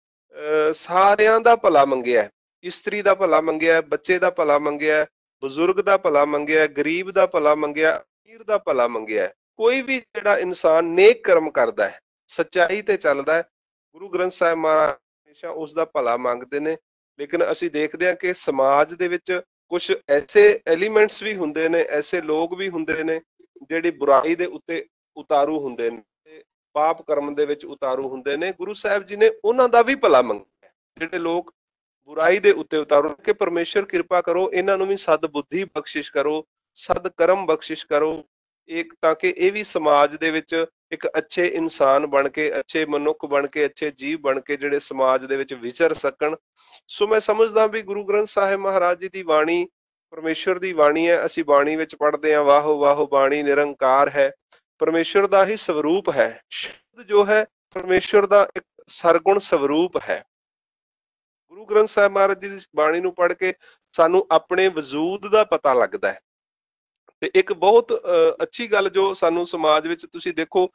ਸਾਰਿਆਂ ਦਾ ਭਲਾ ਮੰਗਿਆ, ਇਸਤਰੀ ਦਾ ਭਲਾ ਮੰਗਿਆ, ਬੱਚੇ ਦਾ ਭਲਾ ਮੰਗਿਆ, ਬਜ਼ੁਰਗ ਦਾ ਭਲਾ ਮੰਗਿਆ, ਗਰੀਬ ਦਾ ਭਲਾ ਮੰਗਿਆ, ਅਮੀਰ ਦਾ ਭਲਾ ਮੰਗਿਆ। ਕੋਈ ਵੀ ਜਿਹੜਾ ਇਨਸਾਨ ਨੇਕ ਕਰਮ ਕਰਦਾ ਹੈ, ਸੱਚਾਈ ਤੇ ਚੱਲਦਾ ਹੈ, ਗੁਰੂ ਗ੍ਰੰਥ ਸਾਹਿਬ ਮਹਾਰਾਜ ਹਮੇਸ਼ਾ ਉਸ ਦਾ ਭਲਾ ਮੰਗਦੇ ਨੇ। ਲੇਕਿਨ ਅਸੀਂ ਦੇਖਦੇ ਹਾਂ ਕਿ ਸਮਾਜ ਦੇ ਵਿੱਚ ਕੁਝ ਐਸੇ ਐਲੀਮੈਂਟਸ ਵੀ ਹੁੰਦੇ ਨੇ, ਐਸੇ ਲੋਕ ਵੀ ਹੁੰਦੇ ਨੇ ਜਿਹੜੇ ਬੁਰਾਈ ਦੇ ਉੱਤੇ ਉਤਾਰੂ ਹੁੰਦੇ ਨੇ, ਪਾਪ ਕਰਮ ਦੇ ਵਿੱਚ ਉਤਾਰੂ ਹੁੰਦੇ ਨੇ। ਗੁਰੂ ਸਾਹਿਬ ਜੀ ਨੇ ਉਹਨਾਂ ਦਾ ਵੀ ਭਲਾ ਮੰਗਿਆ, ਜਿਹੜੇ ਲੋਕ ਬੁਰਾਈ ਦੇ ਉੱਤੇ ਉਤਾਰੂ, ਕਿ ਪਰਮੇਸ਼ਰ ਕਿਰਪਾ ਕਰੋ, ਇਹਨਾਂ ਨੂੰ ਵੀ ਸਦ ਬੁੱਧੀ ਬਖਸ਼ਿਸ਼ ਕਰੋ, ਸਦ ਕਰਮ ਬਖਸ਼ਿਸ਼ ਕਰੋ, ਇੱਕ ਤਾਂ ਕਿ ਇਹ ਵੀ ਸਮਾਜ ਦੇ ਵਿੱਚ ਇੱਕ ਅੱਛੇ ਇਨਸਾਨ ਬਣ ਕੇ, ਅੱਛੇ ਮਨੁੱਖ ਬਣ ਕੇ, ਅੱਛੇ ਜੀਵ ਬਣ ਕੇ ਜਿਹੜੇ ਸਮਾਜ ਦੇ ਵਿੱਚ ਵਿਚਰ ਸਕਣ। ਸੋ ਮੈਂ ਸਮਝਦਾ ਵੀ ਗੁਰੂ ਗ੍ਰੰਥ ਸਾਹਿਬ ਮਹਾਰਾਜ ਜੀ ਦੀ ਬਾਣੀ ਪਰਮੇਸ਼ਰ ਦੀ ਬਾਣੀ ਹੈ। ਅਸੀਂ ਬਾਣੀ ਵਿੱਚ ਪੜ੍ਹਦੇ ਹਾਂ, ਵਾਹੋ ਵਾਹੋ ਬਾਣੀ ਨਿਰੰਕਾਰ ਹੈ, ਪਰਮੇਸ਼ਰ ਦਾ ਹੀ ਸਵਰੂਪ ਹੈ। ਸ਼ਬਦ ਜੋ ਹੈ ਪਰਮੇਸ਼ਰ ਦਾ ਇੱਕ ਸਰਗੁਣ ਸਵਰੂਪ ਹੈ। ਗੁਰੂ ਗ੍ਰੰਥ ਸਾਹਿਬ ਮਹਾਰਾਜ ਜੀ ਦੀ ਬਾਣੀ ਨੂੰ ਪੜ੍ਹ ਕੇ ਸਾਨੂੰ ਆਪਣੇ ਵਜੂਦ ਦਾ ਪਤਾ ਲੱਗਦਾ ਹੈ। ਤੇ ਇੱਕ ਬਹੁਤ ਅੱਛੀ ਗੱਲ ਜੋ ਸਾਨੂੰ ਸਮਾਜ ਵਿੱਚ ਤੁਸੀਂ ਦੇਖੋ,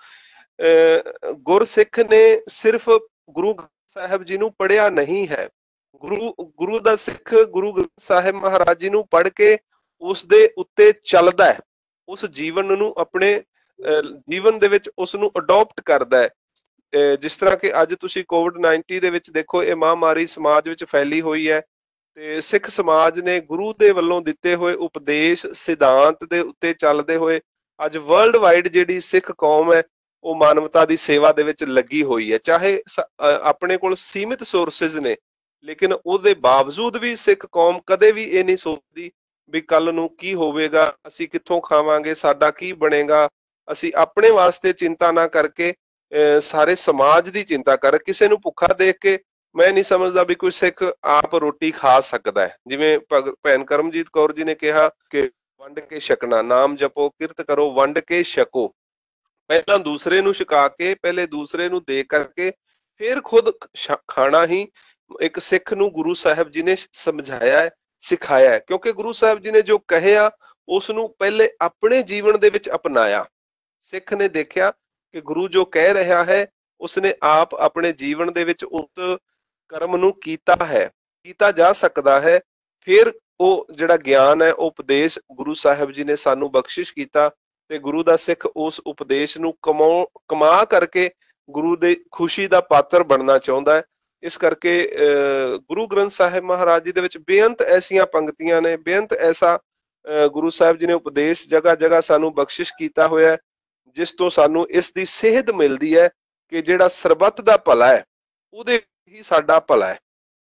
ਗੁਰਸਿੱਖ ਨੇ ਸਿਰਫ ਗੁਰੂ ਸਾਹਿਬ ਜੀ ਨੂੰ ਪੜ੍ਹਿਆ ਨਹੀਂ ਹੈ, ਗੁਰੂ ਗੁਰੂ ਦਾ ਸਿੱਖ ਗੁਰੂ ਗ੍ਰੰਥ ਸਾਹਿਬ ਮਹਾਰਾਜ ਜੀ ਨੂੰ ਪੜ੍ਹ ਕੇ ਉਸ ਦੇ ਉੱਤੇ ਚੱਲਦਾ ਹੈ, ਉਸ ਜੀਵਨ ਨੂੰ ਆਪਣੇ ਜੀਵਨ ਦੇ ਵਿੱਚ ਉਸ ਨੂੰ ਅਡਾਪਟ ਕਰਦਾ ਹੈ। ਜਿਸ ਤਰ੍ਹਾਂ ਕਿ ਅੱਜ ਤੁਸੀਂ ਕੋਵਿਡ ਨਾਈਨਟੀ ਦੇ ਵਿੱਚ ਦੇਖੋ, ਇਹ ਮਹਾਮਾਰੀ ਸਮਾਜ ਵਿੱਚ ਫੈਲੀ ਹੋਈ ਹੈ, ਤੇ ਸਿੱਖ ਸਮਾਜ ਨੇ ਗੁਰੂ ਦੇ ਵੱਲੋਂ ਦਿੱਤੇ ਹੋਏ ਉਪਦੇਸ਼ ਸਿਧਾਂਤ ਦੇ ਉੱਤੇ ਚੱਲਦੇ ਹੋਏ ਅੱਜ ਵਰਲਡ ਵਾਈਡ ਜਿਹੜੀ ਸਿੱਖ ਕੌਮ ਹੈ ਉਹ ਮਾਨਵਤਾ ਦੀ ਸੇਵਾ ਦੇ ਵਿੱਚ ਲੱਗੀ ਹੋਈ ਹੈ। ਚਾਹੇ ਆਪਣੇ ਕੋਲ ਸੀਮਿਤ ਸੋਰਸਿਸ ਨੇ, ਲੇਕਿਨ ਉਹਦੇ ਬਾਵਜੂਦ ਵੀ ਸਿੱਖ ਕੌਮ ਕਦੇ ਵੀ ਇਹ ਨਹੀਂ ਸੋਚਦੀ ਵੀ ਕੱਲ ਨੂੰ ਕੀ ਹੋਵੇਗਾ, ਅਸੀਂ ਕਿੱਥੋਂ ਖਾਵਾਂਗੇ, ਸਾਡਾ ਕੀ ਬਣੇਗਾ। ਅਸੀਂ ਆਪਣੇ ਵਾਸਤੇ ਚਿੰਤਾ ਨਾ ਕਰਕੇ ਸਾਰੇ ਸਮਾਜ ਦੀ ਚਿੰਤਾ ਕਰ। ਕਿਸੇ ਨੂੰ ਭੁੱਖਾ ਦੇਖ ਕੇ ਮੈਂ ਨਹੀਂ ਸਮਝਦਾ ਵੀ ਕੋਈ ਸਿੱਖ ਆਪ ਰੋਟੀ ਖਾ ਸਕਦਾ ਹੈ। ਜਿਵੇਂ ਭੈਣ ਕਰਮਜੀਤ ਕੌਰ ਜੀ ਨੇ ਕਿਹਾ ਕਿ ਵੰਡ ਕੇ ਛਕਣਾ, ਨਾਮ ਜਪੋ ਕਿਰਤ ਕਰੋ ਵੰਡ ਕੇ ਛਕੋ, ਪਹਿਲਾਂ ਦੂਸਰੇ ਨੂੰ ਛਕਾ ਕੇ, ਪਹਿਲੇ ਦੂਸਰੇ ਨੂੰ ਦੇ ਕਰਕੇ ਫਿਰ ਖੁਦ ਖਾਣਾ ਹੀ ਇੱਕ ਸਿੱਖ ਨੂੰ ਗੁਰੂ ਸਾਹਿਬ ਜੀ ਨੇ ਸਮਝਾਇਆ ਹੈ, ਸਿਖਾਇਆ ਹੈ। ਕਿਉਂਕਿ ਗੁਰੂ ਸਾਹਿਬ ਜੀ ਨੇ ਜੋ ਕਹਿਆ ਉਸ ਨੂੰ ਪਹਿਲੇ ਆਪਣੇ ਜੀਵਨ ਦੇ ਵਿੱਚ ਅਪਣਾਇਆ। ਸਿੱਖ ਨੇ ਦੇਖਿਆ ਕਿ ਗੁਰੂ ਜੋ ਕਹਿ ਰਿਹਾ ਹੈ ਉਸਨੇ ਆਪ ਆਪਣੇ ਜੀਵਨ ਦੇ ਵਿੱਚ ਉਸ ਕਰਮ ਨੂੰ ਕੀਤਾ ਹੈ, ਕੀਤਾ ਜਾ ਸਕਦਾ ਹੈ। ਫਿਰ ਉਹ ਜਿਹੜਾ ਗਿਆਨ ਹੈ, ਉਹ ਉਪਦੇਸ਼ ਗੁਰੂ ਸਾਹਿਬ ਜੀ ਨੇ ਸਾਨੂੰ ਬਖਸ਼ਿਸ਼ ਕੀਤਾ, ਤੇ ਗੁਰੂ ਦਾ ਸਿੱਖ ਉਸ ਉਪਦੇਸ਼ ਨੂੰ ਕਮਾਉ ਕਮਾ ਕਰਕੇ ਗੁਰੂ ਦੇ ਖੁਸ਼ੀ ਦਾ ਪਾਤਰ ਬਣਨਾ ਚਾਹੁੰਦਾ ਹੈ। ਇਸ ਕਰਕੇ ਅਹ ਗੁਰੂ ਗ੍ਰੰਥ ਸਾਹਿਬ ਮਹਾਰਾਜ ਜੀ ਦੇ ਵਿੱਚ ਬੇਅੰਤ ਐਸੀਆਂ ਪੰਕਤੀਆਂ ਨੇ, ਬੇਅੰਤ ਐਸਾ ਗੁਰੂ ਸਾਹਿਬ ਜੀ ਨੇ ਉਪਦੇਸ਼ ਜਗ੍ਹਾ ਜਗ੍ਹਾ ਸਾਨੂੰ ਬਖਸ਼ਿਸ਼ ਕੀਤਾ ਹੋਇਆ ਹੈ, ਜਿਸ ਤੋਂ ਸਾਨੂੰ ਇਸ ਦੀ ਸੇਧ ਮਿਲਦੀ ਹੈ ਕਿ ਜਿਹੜਾ ਸਰਬੱਤ ਦਾ ਭਲਾ ਹੈ ਉਹਦੇ ਹੀ ਸਾਡਾ ਭਲਾ ਹੈ।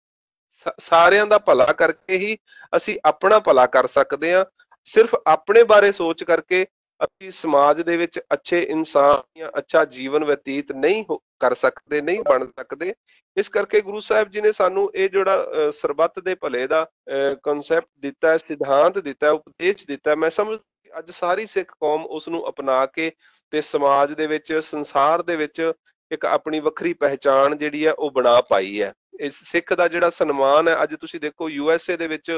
ਸਾਰਿਆਂ ਦਾ ਭਲਾ ਕਰਕੇ ਹੀ ਅਸੀਂ ਆਪਣਾ ਭਲਾ ਕਰ ਸਕਦੇ ਹਾਂ। ਸਿਰਫ ਆਪਣੇ ਬਾਰੇ ਸੋਚ ਕਰਕੇ ਅਸੀਂ ਸਮਾਜ ਦੇ ਵਿੱਚ ਅੱਛੇ ਇਨਸਾਨ ਜਾਂ ਅੱਛਾ ਜੀਵਨ ਬਤੀਤ ਨਹੀਂ ਕਰ ਸਕਦੇ, ਨਹੀਂ ਬਣ ਸਕਦੇ। ਇਸ ਕਰਕੇ ਗੁਰੂ ਸਾਹਿਬ ਜੀ ਨੇ ਸਾਨੂੰ ਇਹ ਜਿਹੜਾ ਸਰਬੱਤ ਦੇ ਭਲੇ ਦਾ ਕਨਸੈਪਟ ਦਿੱਤਾ ਹੈ, ਸਿਧਾਂਤ ਦਿੱਤਾ ਹੈ, ਉਪਦੇਸ਼ ਦਿੱਤਾ, ਮੈਂ ਸਮਝ ਅੱਜ ਸਾਰੀ ਸਿੱਖ ਕੌਮ ਉਸ ਨੂੰ ਅਪਣਾ ਕੇ ਤੇ ਸਮਾਜ ਦੇ ਵਿੱਚ, ਸੰਸਾਰ ਦੇ ਵਿੱਚ ਇੱਕ ਆਪਣੀ ਵੱਖਰੀ ਪਹਿਚਾਣ ਜਿਹੜੀ ਹੈ ਉਹ ਬਣਾ ਪਾਈ ਹੈ। ਇਸ ਸਿੱਖ ਦਾ ਜਿਹੜਾ ਸਨਮਾਨ ਹੈ, ਅੱਜ ਤੁਸੀਂ ਦੇਖੋ ਯੂ ਐਸ ਏ ਦੇ ਵਿੱਚ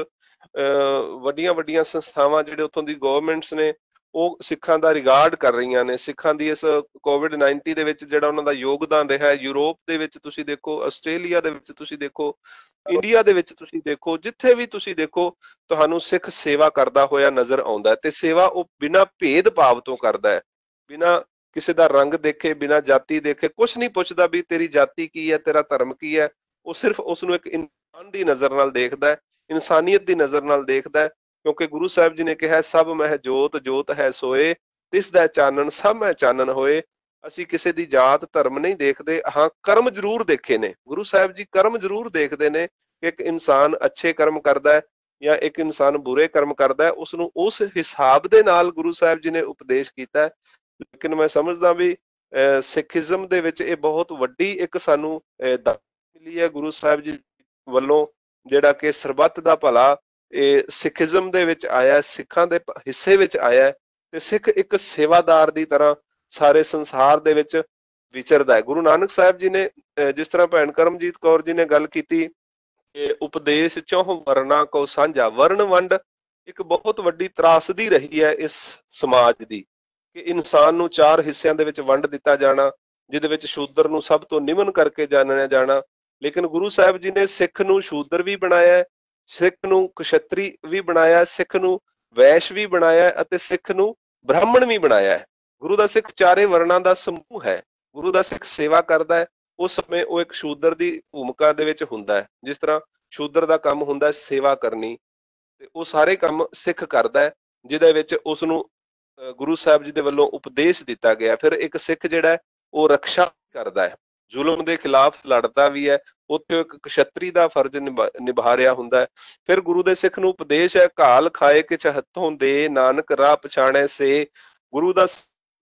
ਵੱਡੀਆਂ ਵੱਡੀਆਂ ਸੰਸਥਾਵਾਂ ਜਿਹੜੇ ਉੱਥੋਂ ਦੀ ਗਵਰਨਮੈਂਟਸ ਨੇ ਉਹ ਸਿੱਖਾਂ ਦਾ ਰਿਗਾਰਡ ਕਰ ਰਹੀਆਂ ਨੇ। ਸਿੱਖਾਂ ਦੀ ਇਸ ਕੋਵਿਡ ਨਾਈਨਟੀ ਦੇ ਵਿੱਚ ਜਿਹੜਾ ਉਹਨਾਂ ਦਾ ਯੋਗਦਾਨ ਰਿਹਾ, ਯੂਰਪ ਦੇ ਵਿੱਚ ਤੁਸੀਂ ਦੇਖੋ, ਆਸਟ੍ਰੇਲੀਆ ਦੇ ਵਿੱਚ ਤੁਸੀਂ ਦੇਖੋ, ਇੰਡੀਆ ਦੇ ਵਿੱਚ ਤੁਸੀਂ ਦੇਖੋ, ਜਿੱਥੇ ਵੀ ਤੁਸੀਂ ਦੇਖੋ ਤੁਹਾਨੂੰ ਸਿੱਖ ਸੇਵਾ ਕਰਦਾ ਹੋਇਆ ਨਜ਼ਰ ਆਉਂਦਾ। ਤੇ ਸੇਵਾ ਉਹ ਬਿਨਾਂ ਭੇਦ ਭਾਵ ਤੋਂ ਕਰਦਾ ਹੈ, ਬਿਨਾਂ ਕਿਸੇ ਦਾ ਰੰਗ ਦੇਖੇ, ਬਿਨਾਂ ਜਾਤੀ ਦੇਖੇ, ਕੁਛ ਨਹੀਂ ਪੁੱਛਦਾ ਵੀ ਤੇਰੀ ਜਾਤੀ ਕੀ ਹੈ, ਤੇਰਾ ਧਰਮ ਕੀ ਹੈ। ਉਹ ਸਿਰਫ ਉਸ ਨੂੰ ਇੱਕ ਇਨਸਾਨ ਦੀ ਨਜ਼ਰ ਨਾਲ ਦੇਖਦਾ ਹੈ, ਇਨਸਾਨੀਅਤ ਦੀ ਨਜ਼ਰ ਨਾਲ ਦੇਖਦਾ ਹੈ। ਕਿਉਂਕਿ ਗੁਰੂ ਸਾਹਿਬ ਜੀ ਨੇ ਕਿਹਾ, ਸਭ ਮਹਿ ਜੋਤ ਜੋਤ ਹੈ ਸੋਏ, ਤਿਸ ਦਾ ਚਾਨਣ ਸਭ ਮਹਿ ਚਾਨਣ ਹੋਏ। ਅਸੀਂ ਕਿਸੇ ਦੀ ਜਾਤ ਧਰਮ ਨਹੀਂ ਦੇਖਦੇ, ਹਾਂ ਕਰਮ ਜ਼ਰੂਰ ਦੇਖੇ ਨੇ। ਗੁਰੂ ਸਾਹਿਬ ਜੀ ਕਰਮ ਜ਼ਰੂਰ ਦੇਖਦੇ ਨੇ ਕਿ ਇੱਕ ਇਨਸਾਨ ਅੱਛੇ ਕਰਮ ਕਰਦਾ ਹੈ ਜਾਂ ਇੱਕ ਇਨਸਾਨ ਬੁਰੇ ਕਰਮ ਕਰਦਾ ਹੈ, ਉਸ ਨੂੰ ਉਸ ਹਿਸਾਬ ਦੇ ਨਾਲ ਗੁਰੂ ਸਾਹਿਬ ਜੀ ਨੇ ਉਪਦੇਸ਼ ਕੀਤਾ। ਲੇਕਿਨ ਮੈਂ ਸਮਝਦਾ ਵੀ ਸਿੱਖੀਜ਼ਮ ਦੇ ਵਿੱਚ ਇਹ ਬਹੁਤ ਵੱਡੀ ਇੱਕ ਸਾਨੂੰ ਦਾਤ ਮਿਲੀ ਹੈ ਗੁਰੂ ਸਾਹਿਬ ਜੀ ਵੱਲੋਂ, ਜਿਹੜਾ ਕਿ ਸਰਬੱਤ ਦਾ ਭਲਾ ਇਹ ਸਿੱਖੀਜ਼ਮ ਦੇ ਵਿੱਚ ਆਇਆ, ਸਿੱਖਾਂ ਦੇ ਹਿੱਸੇ ਵਿੱਚ ਆਇਆ। ਤੇ ਸਿੱਖ ਇੱਕ ਸੇਵਾਦਾਰ ਦੀ ਤਰ੍ਹਾਂ ਸਾਰੇ ਸੰਸਾਰ ਦੇ ਵਿੱਚ ਵਿਚਰਦਾ ਹੈ। ਗੁਰੂ ਨਾਨਕ ਸਾਹਿਬ ਜੀ ਨੇ ਜਿਸ ਤਰ੍ਹਾਂ ਭੈਣ ਕਰਮਜੀਤ ਕੌਰ ਜੀ ਨੇ ਗੱਲ ਕੀਤੀ ਕਿ ਉਪਦੇਸ਼ ਚੌਹ ਵਰਨਾ ਕੋ ਸਾਂਝਾ, ਵਰਣ ਵੰਡ ਇੱਕ ਬਹੁਤ ਵੱਡੀ ਤਰਾਸਦੀ ਰਹੀ ਹੈ ਇਸ ਸਮਾਜ ਦੀ, ਕਿ ਇਨਸਾਨ ਨੂੰ ਚਾਰ ਹਿੱਸਿਆਂ ਦੇ ਵਿੱਚ ਵੰਡ ਦਿੱਤਾ ਜਾਣਾ, ਜਿਹਦੇ ਵਿੱਚ ਸ਼ੂਦਰ ਨੂੰ ਸਭ ਤੋਂ ਨਿਮਨ ਕਰਕੇ ਜਾਣਿਆ ਜਾਣਾ। ਲੇਕਿਨ ਗੁਰੂ ਸਾਹਿਬ ਜੀ ਨੇ ਸਿੱਖ ਨੂੰ ਸ਼ੂਦਰ ਵੀ ਬਣਾਇਆ, ਸਿੱਖ ਨੂੰ ਕਸ਼ਤਰੀ ਵੀ ਬਣਾਇਆ, ਸਿੱਖ ਨੂੰ ਵੈਸ਼ ਵੀ ਬਣਾਇਆ ਅਤੇ ਸਿੱਖ ਨੂੰ ਬ੍ਰਾਹਮਣ ਵੀ ਬਣਾਇਆ ਹੈ। ਗੁਰੂ ਦਾ ਸਿੱਖ ਚਾਰੇ ਵਰਣਾਂ ਦਾ ਸਮੂਹ ਹੈ। ਗੁਰੂ ਦਾ ਸਿੱਖ ਸੇਵਾ ਕਰਦਾ ਹੈ, ਉਸ ਸਮੇਂ ਉਹ ਇੱਕ ਸ਼ੂਦਰ ਦੀ ਭੂਮਿਕਾ ਦੇ ਵਿੱਚ ਹੁੰਦਾ ਹੈ। ਜਿਸ ਤਰ੍ਹਾਂ ਸ਼ੂਦਰ ਦਾ ਕੰਮ ਹੁੰਦਾ ਸੇਵਾ ਕਰਨੀ, ਤੇ ਉਹ ਸਾਰੇ ਕੰਮ ਸਿੱਖ ਕਰਦਾ ਹੈ, ਜਿਹਦੇ ਵਿੱਚ ਉਸ ਨੂੰ ਗੁਰੂ ਸਾਹਿਬ ਜੀ ਦੇ ਵੱਲੋਂ ਉਪਦੇਸ਼ ਦਿੱਤਾ ਗਿਆ। ਫਿਰ ਇੱਕ ਸਿੱਖ ਜਿਹੜਾ ਉਹ ਰਕਸ਼ਾ ਕਰਦਾ ਹੈ, ਜ਼ੁਲਮ ਦੇ ਖਿਲਾਫ ਲੜਦਾ ਵੀ ਹੈ, ਉੱਥੇ ਇੱਕ ਕਸ਼ਤਰੀ ਦਾ ਫਰਜ਼ ਨਿਭਾ ਰਿਹਾ ਹੁੰਦਾ ਹੈ। ਫਿਰ ਗੁਰੂ ਦੇ ਸਿੱਖ ਨੂੰ ਉਪਦੇਸ਼ ਹੈ, ਘਾਲ ਖਾਏ ਕਿਛ ਹੱਥੋਂ ਦੇ, ਨਾਨਕ ਰਾਹ ਪਛਾਣੇ ਸੇ। ਗੁਰੂ ਦਾ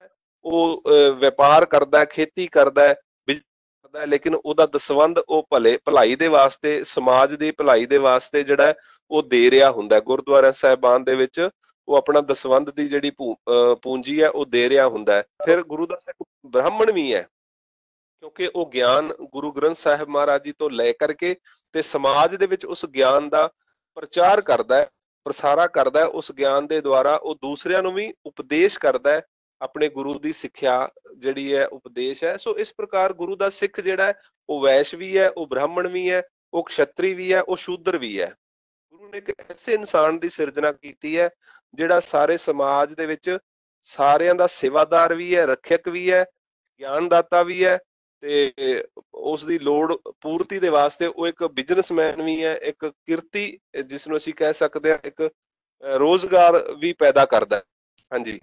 ਉਹ ਵਪਾਰ ਕਰਦਾ, ਖੇਤੀ ਕਰਦਾ ਹੈ, ਕਰਦਾ, ਲੇਕਿਨ ਉਹਦਾ ਦਸਵੰਧ ਉਹ ਭਲੇ ਭਲਾਈ ਦੇ ਵਾਸਤੇ, ਸਮਾਜ ਦੀ ਭਲਾਈ ਦੇ ਵਾਸਤੇ ਜਿਹੜਾ ਉਹ ਦੇ ਰਿਹਾ ਹੁੰਦਾ। ਗੁਰਦੁਆਰਾ ਸਾਹਿਬਾਨ ਦੇ ਵਿੱਚ ਉਹ ਆਪਣਾ ਦਸਵੰਧ ਦੀ ਜਿਹੜੀ ਪੂੰਜੀ ਹੈ ਉਹ ਦੇ ਰਿਹਾ ਹੁੰਦਾ ਹੈ। ਫਿਰ ਗੁਰੂ ਦਾ ਸਿੱਖ ਬ੍ਰਾਹਮਣ ਵੀ ਹੈ, ਕਿਉਂਕਿ ਉਹ ਗਿਆਨ ਗੁਰੂ ਗ੍ਰੰਥ ਸਾਹਿਬ ਮਹਾਰਾਜ ਜੀ ਤੋਂ ਲੈ ਕਰਕੇ ਤੇ ਸਮਾਜ ਦੇ ਵਿੱਚ ਉਸ ਗਿਆਨ ਦਾ ਪ੍ਰਚਾਰ ਕਰਦਾ ਹੈ, ਪ੍ਰਸਾਰਾ ਕਰਦਾ ਹੈ। ਉਸ ਗਿਆਨ ਦੇ ਦੁਆਰਾ ਉਹ ਦੂਸਰਿਆਂ ਨੂੰ ਵੀ ਉਪਦੇਸ਼ ਕਰਦਾ ਹੈ, ਆਪਣੇ ਗੁਰੂ ਦੀ ਸਿੱਖਿਆ ਜਿਹੜੀ ਹੈ ਉਪਦੇਸ਼ ਹੈ। ਸੋ ਇਸ ਪ੍ਰਕਾਰ ਗੁਰੂ ਦਾ ਸਿੱਖ ਜਿਹੜਾ ਹੈ ਉਹ ਵੈਸ਼ ਵੀ ਹੈ, ਉਹ ਬ੍ਰਾਹਮਣ ਵੀ ਹੈ, ਉਹ ਕਸ਼ਤਰੀ ਵੀ ਹੈ, ਉਹ ਸ਼ੂਦਰ ਵੀ ਹੈ। ਗੁਰੂ ਨੇ ਇੱਕ ਐਸੇ ਇਨਸਾਨ ਦੀ ਸਿਰਜਣਾ ਕੀਤੀ ਹੈ ਜਿਹੜਾ ਸਾਰੇ ਸਮਾਜ ਦੇ ਵਿੱਚ ਸਾਰਿਆਂ ਦਾ ਸੇਵਾਦਾਰ ਵੀ ਹੈ, ਰੱਖਿਅਕ ਵੀ ਹੈ, ਗਿਆਨਦਾਤਾ ਵੀ ਹੈ, ਤੇ ਉਸ ਦੀ ਲੋੜ ਪੂਰਤੀ ਦੇ ਵਾਸਤੇ ਉਹ ਇੱਕ ਬਿਜ਼ਨਸਮੈਨ ਵੀ ਹੈ, ਇੱਕ ਕਿਰਤੀ ਜਿਸ ਨੂੰ ਅਸੀਂ ਕਹਿ ਸਕਦੇ ਹਾਂ, ਇੱਕ ਰੋਜ਼ਗਾਰ ਵੀ ਪੈਦਾ ਕਰਦਾ ਹੈ। ਹਾਂਜੀ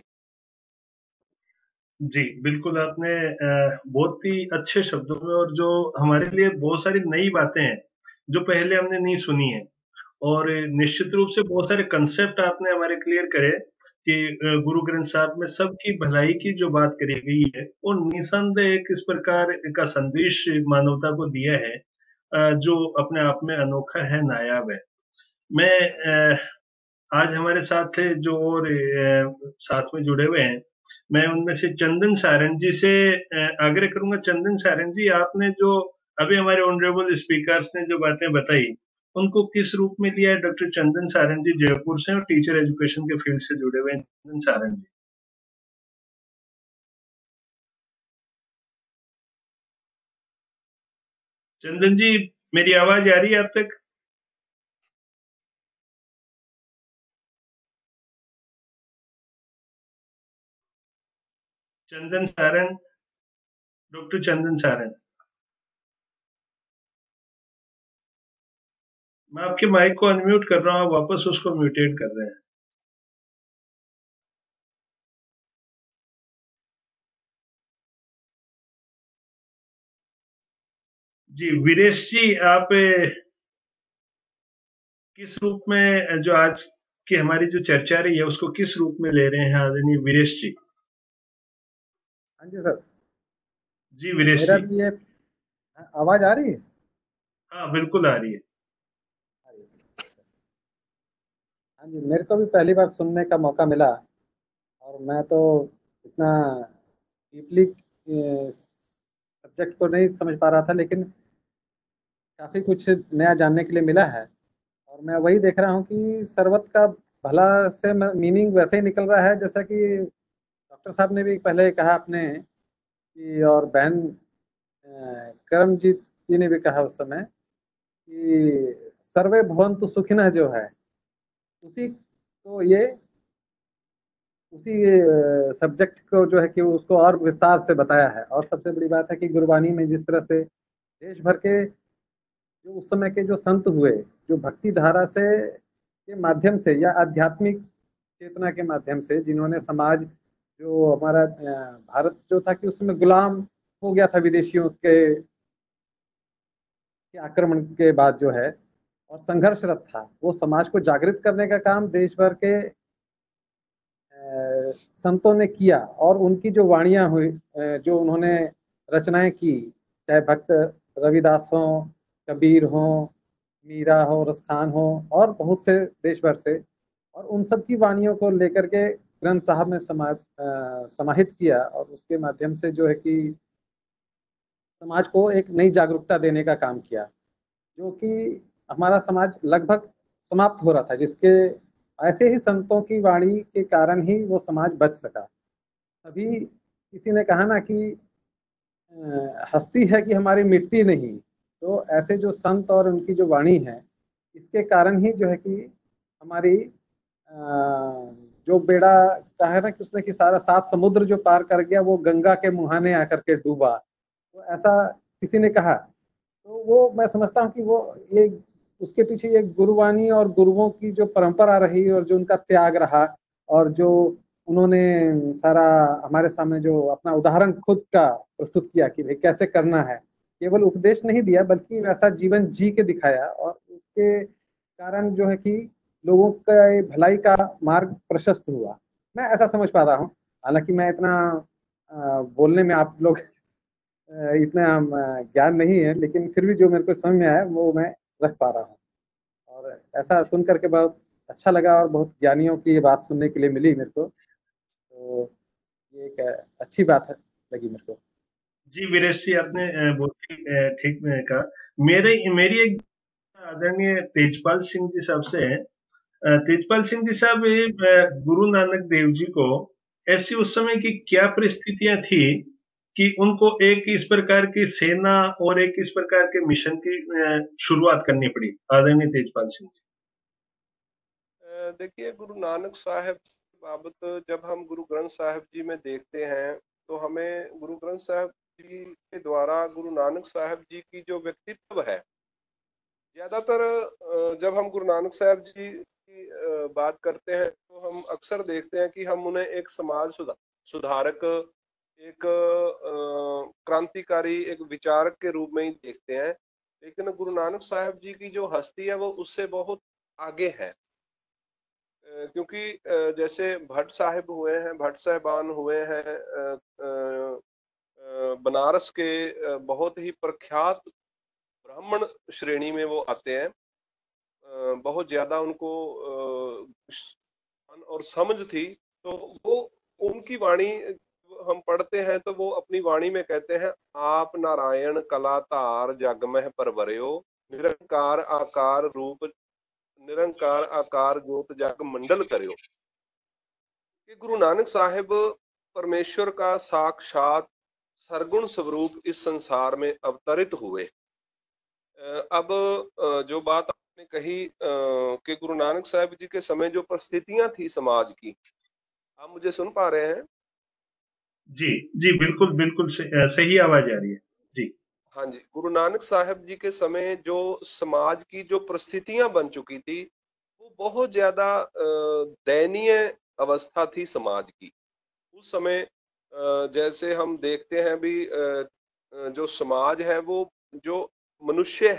जी बिल्कुल, आपने बहुत ही अच्छे शब्दों में और जो हमारे लिए बहुत सारी नई बातें हैं जो पहले हमने नहीं सुनी है, और निश्चित रूप से बहुत सारे कंसेप्ट आपने हमारे क्लियर करे कि गुरु ग्रंथ साहब में सबकी भलाई की जो बात करी गई है वो निसंदेह एक इस प्रकार का संदेश मानवता को दिया है जो अपने आप में अनोखा है, नायाब है। मैं आज हमारे साथ जो और साथ में जुड़े हुए हैं, मैं उनमें से चंदन सारंग जी से आग्रह करूंगा। चंदन सारंग जी, आपने जो अभी हमारे ऑनरेबल स्पीकर्स ने जो बातें बताई उनको किस रूप में लिया है? डॉक्टर चंदन सारंग जी जयपुर से और टीचर एजुकेशन के फील्ड से जुड़े हुए हैं। चंदन सारंग जी। चंदन जी, मेरी आवाज आ रही है आप तक? चंदन सारंग, डॉक्टर चंदन सारंग, मैं आपके माइक को अनम्यूट कर रहा हूं, वापस उसको म्यूटेट कर रहे हैं। जी वीरेश जी, आप किस रूप में जो आज की हमारी जो चर्चा रही है उसको किस रूप में ले रहे हैं आदरणीय वीरेश जी? हाँ जी सर, जी वीरेश मेरा जी। भी ये आवाज आ रही है? हाँ बिल्कुल आ रही है। आ रही है। हाँ जी, मेरे को भी पहली बार सुनने का मौका मिला और मैं तो इतना डीपली सब्जेक्ट को नहीं समझ पा रहा था, लेकिन काफ़ी कुछ नया जानने के लिए मिला है। और मैं वही देख रहा हूँ कि सरबत का भला से मीनिंग वैसे ही निकल रहा है जैसा कि डॉक्टर साहब ने भी पहले कहा आपने कि, और बहन अ, करमजीत जी ने भी कहा उस समय कि सर्वे भवन्तु सुखिनः जो है, उसी को ये उसी सब्जेक्ट को जो है कि उसको और विस्तार से बताया है। और सबसे बड़ी बात है कि गुरबानी में जिस तरह से देश भर के जो उस समय के जो संत हुए, जो भक्ति धारा से के माध्यम से या आध्यात्मिक चेतना के माध्यम से, जिन्होंने समाज जो हमारा अ, भारत जो था कि उस समय गुलाम हो गया था विदेशियों के, के आक्रमण के बाद जो है, और संघर्षरत था, वो समाज को जागृत करने का काम देश भर के अ, संतों ने किया। और उनकी जो वाणियां हुई, अ, जो उन्होंने रचनाएं की, चाहे भक्त रविदास हो, कबीर हो, मीरा हो, रसखान हो, और बहुत से देश भर से, और उन सब की वाणियों को लेकर के ग्रंथ साहब ने समा अ, समाहित किया और उसके माध्यम से जो है कि समाज को एक नई जागरूकता देने का काम किया, जो कि हमारा समाज लगभग समाप्त हो रहा था, जिसके ऐसे ही संतों की वाणी के कारण ही वो समाज बच सका। अभी किसी ने कहा ना कि अ, हस्ती है कि हमारी मिटती नहीं, तो ऐसे जो संत और उनकी जो वाणी है, इसके कारण ही जो है कि हमारी अ, जो बेड़ा का है ना कि उसने कि सारा सात समुद्र जो पार कर गया वो गंगा के मुहाने आकर के डूबा, तो ऐसा किसी ने कहा। तो वो मैं समझता हूँ कि वो ये उसके पीछे ये गुरुवाणी और गुरुओं की जो परंपरा रही और जो उनका त्याग रहा, और जो उन्होंने सारा हमारे सामने जो अपना उदाहरण खुद का प्रस्तुत किया कि भाई कैसे करना है, केवल उपदेश नहीं दिया बल्कि वैसा जीवन जी के दिखाया, और उसके कारण जो है कि लोगों का भलाई का मार्ग प्रशस्त हुआ। मैं ऐसा समझ पा रहा हूँ, हालांकि मैं इतना आ, बोलने में आप लोग इतना ज्ञान नहीं है, लेकिन फिर भी जो मेरे को समझ में आया वो मैं रख पा रहा हूँ। और ऐसा सुन करके बहुत अच्छा लगा और बहुत ज्ञानियों की ये बात सुनने के लिए मिली मेरे को, तो ये एक अच्छी बात है लगी मेरे को। जी वीरेश जी, आपने बहुत ही ठीक कहा। मेरे मेरी एक आदरणीय तेजपाल सिंह जी साहब से है। तेजपाल सिंह जी साहब, गुरु नानक देव जी को ऐसी उस समय की क्या परिस्थितियां थी कि उनको एक इस प्रकार की सेना और एक इस प्रकार के मिशन की शुरुआत करनी पड़ी? आदरणीय तेजपाल सिंह जी। देखिए, गुरु नानक साहब की बाबत जब हम गुरु ग्रंथ साहब जी में देखते हैं तो हमें गुरु ग्रंथ साहब जी के द्वारा गुरु नानक साहब जी की जो व्यक्तित्व है, ज्यादातर जब हम गुरु नानक साहब जी की बात करते हैं तो हम अक्सर देखते हैं कि हम उन्हें एक समाज सुधारक, एक क्रांतिकारी, एक विचारक के रूप में ही देखते हैं। लेकिन गुरु नानक साहब जी की जो हस्ती है वो उससे बहुत आगे है, क्योंकि जैसे भट्ट साहिब हुए हैं, भट्ट साहिबान हुए हैं, बनारस के बहुत ही प्रख्यात ब्राह्मण श्रेणी में वो आते हैं। बहुत ज्यादा उनको और समझ थी, तो वो उनकी वाणी हम पढ़ते हैं तो वो अपनी वाणी में कहते हैं, आप नारायण कला धार जग मह परवरियो, निरंकार आकार रूप निरंकार आकार ज्योत जग मंडल करियो। कि गुरु नानक साहिब परमेश्वर का साक्षात सरगुण स्वरूप इस संसार में अवतरित हुए। अब जो बात आपने कही कि गुरु नानक साहब जी के समय जो परिस्थितियां थी समाज की, आप मुझे सुन पा रहे हैं? जी जी बिल्कुल बिल्कुल सही आवाज आ रही है जी। हाँ जी, गुरु नानक साहब जी के समय जो समाज की जो परिस्थितियां बन चुकी थी वो बहुत ज्यादा दयनीय अवस्था थी समाज की उस समय। जैसे हम देखते हैं भी, जो समाज है वो जो मनुष्य है,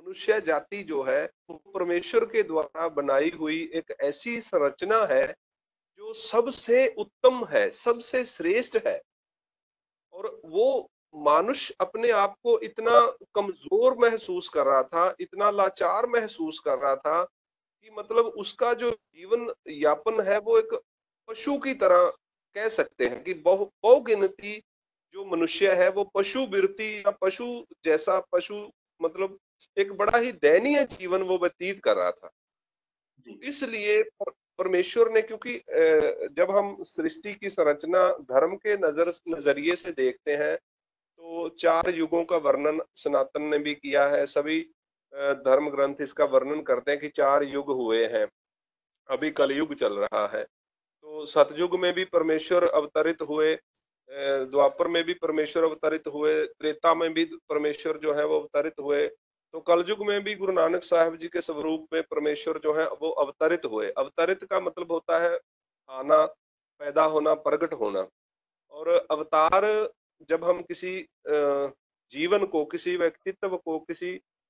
मनुष्य जाति जो है वो परमेश्वर के द्वारा बनाई हुई एक ऐसी संरचना है जो सबसे उत्तम है, सबसे श्रेष्ठ है। और वो मानुष अपने आप को इतना कमजोर महसूस कर रहा था, इतना लाचार महसूस कर रहा था कि मतलब उसका जो जीवन यापन है वो एक पशु की तरह कह सकते हैं कि बहु बहुगिनती जो मनुष्य है वो पशु वृत्ति या पशु जैसा पशु मतलब एक बड़ा ही दयनीय जीवन वो व्यतीत कर रहा था। इसलिए परमेश्वर ने, क्योंकि जब हम सृष्टि की संरचना धर्म के नजर नजरिए से देखते हैं तो चार युगों का वर्णन सनातन ने भी किया है। सभी धर्म ग्रंथ इसका वर्णन करते हैं कि चार युग हुए हैं, अभी कलयुग चल रहा है। तो सतयुग में भी परमेश्वर अवतरित हुए, द्वापर में भी परमेश्वर अवतरित हुए, त्रेता में भी परमेश्वर जो है वो अवतरित हुए, तो कलयुग में भी गुरु नानक साहब जी के स्वरूप में परमेश्वर जो है वो अवतरित हुए। अवतरित का मतलब होता है आना, पैदा होना, प्रकट होना। और अवतार जब हम किसी जीवन को, किसी व्यक्तित्व को, किसी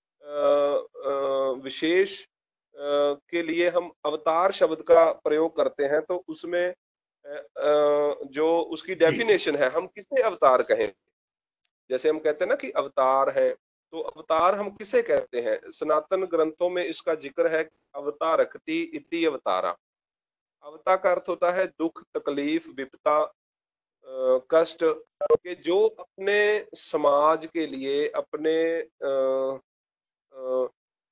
विशेष के लिए हम अवतार शब्द का प्रयोग करते हैं तो उसमें जो उसकी डेफिनेशन है, हम किसे अवतार कहें। जैसे हम कहते हैं ना कि अवतार है, तो अवतार हम किसे कहते हैं। सनातन ग्रंथों में इसका जिक्र है, अवतारकति इति अवतारा। अवता का अर्थ होता है दुख, तकलीफ, विपदा, कष्ट के जो अपने समाज के लिए, अपने आ, आ,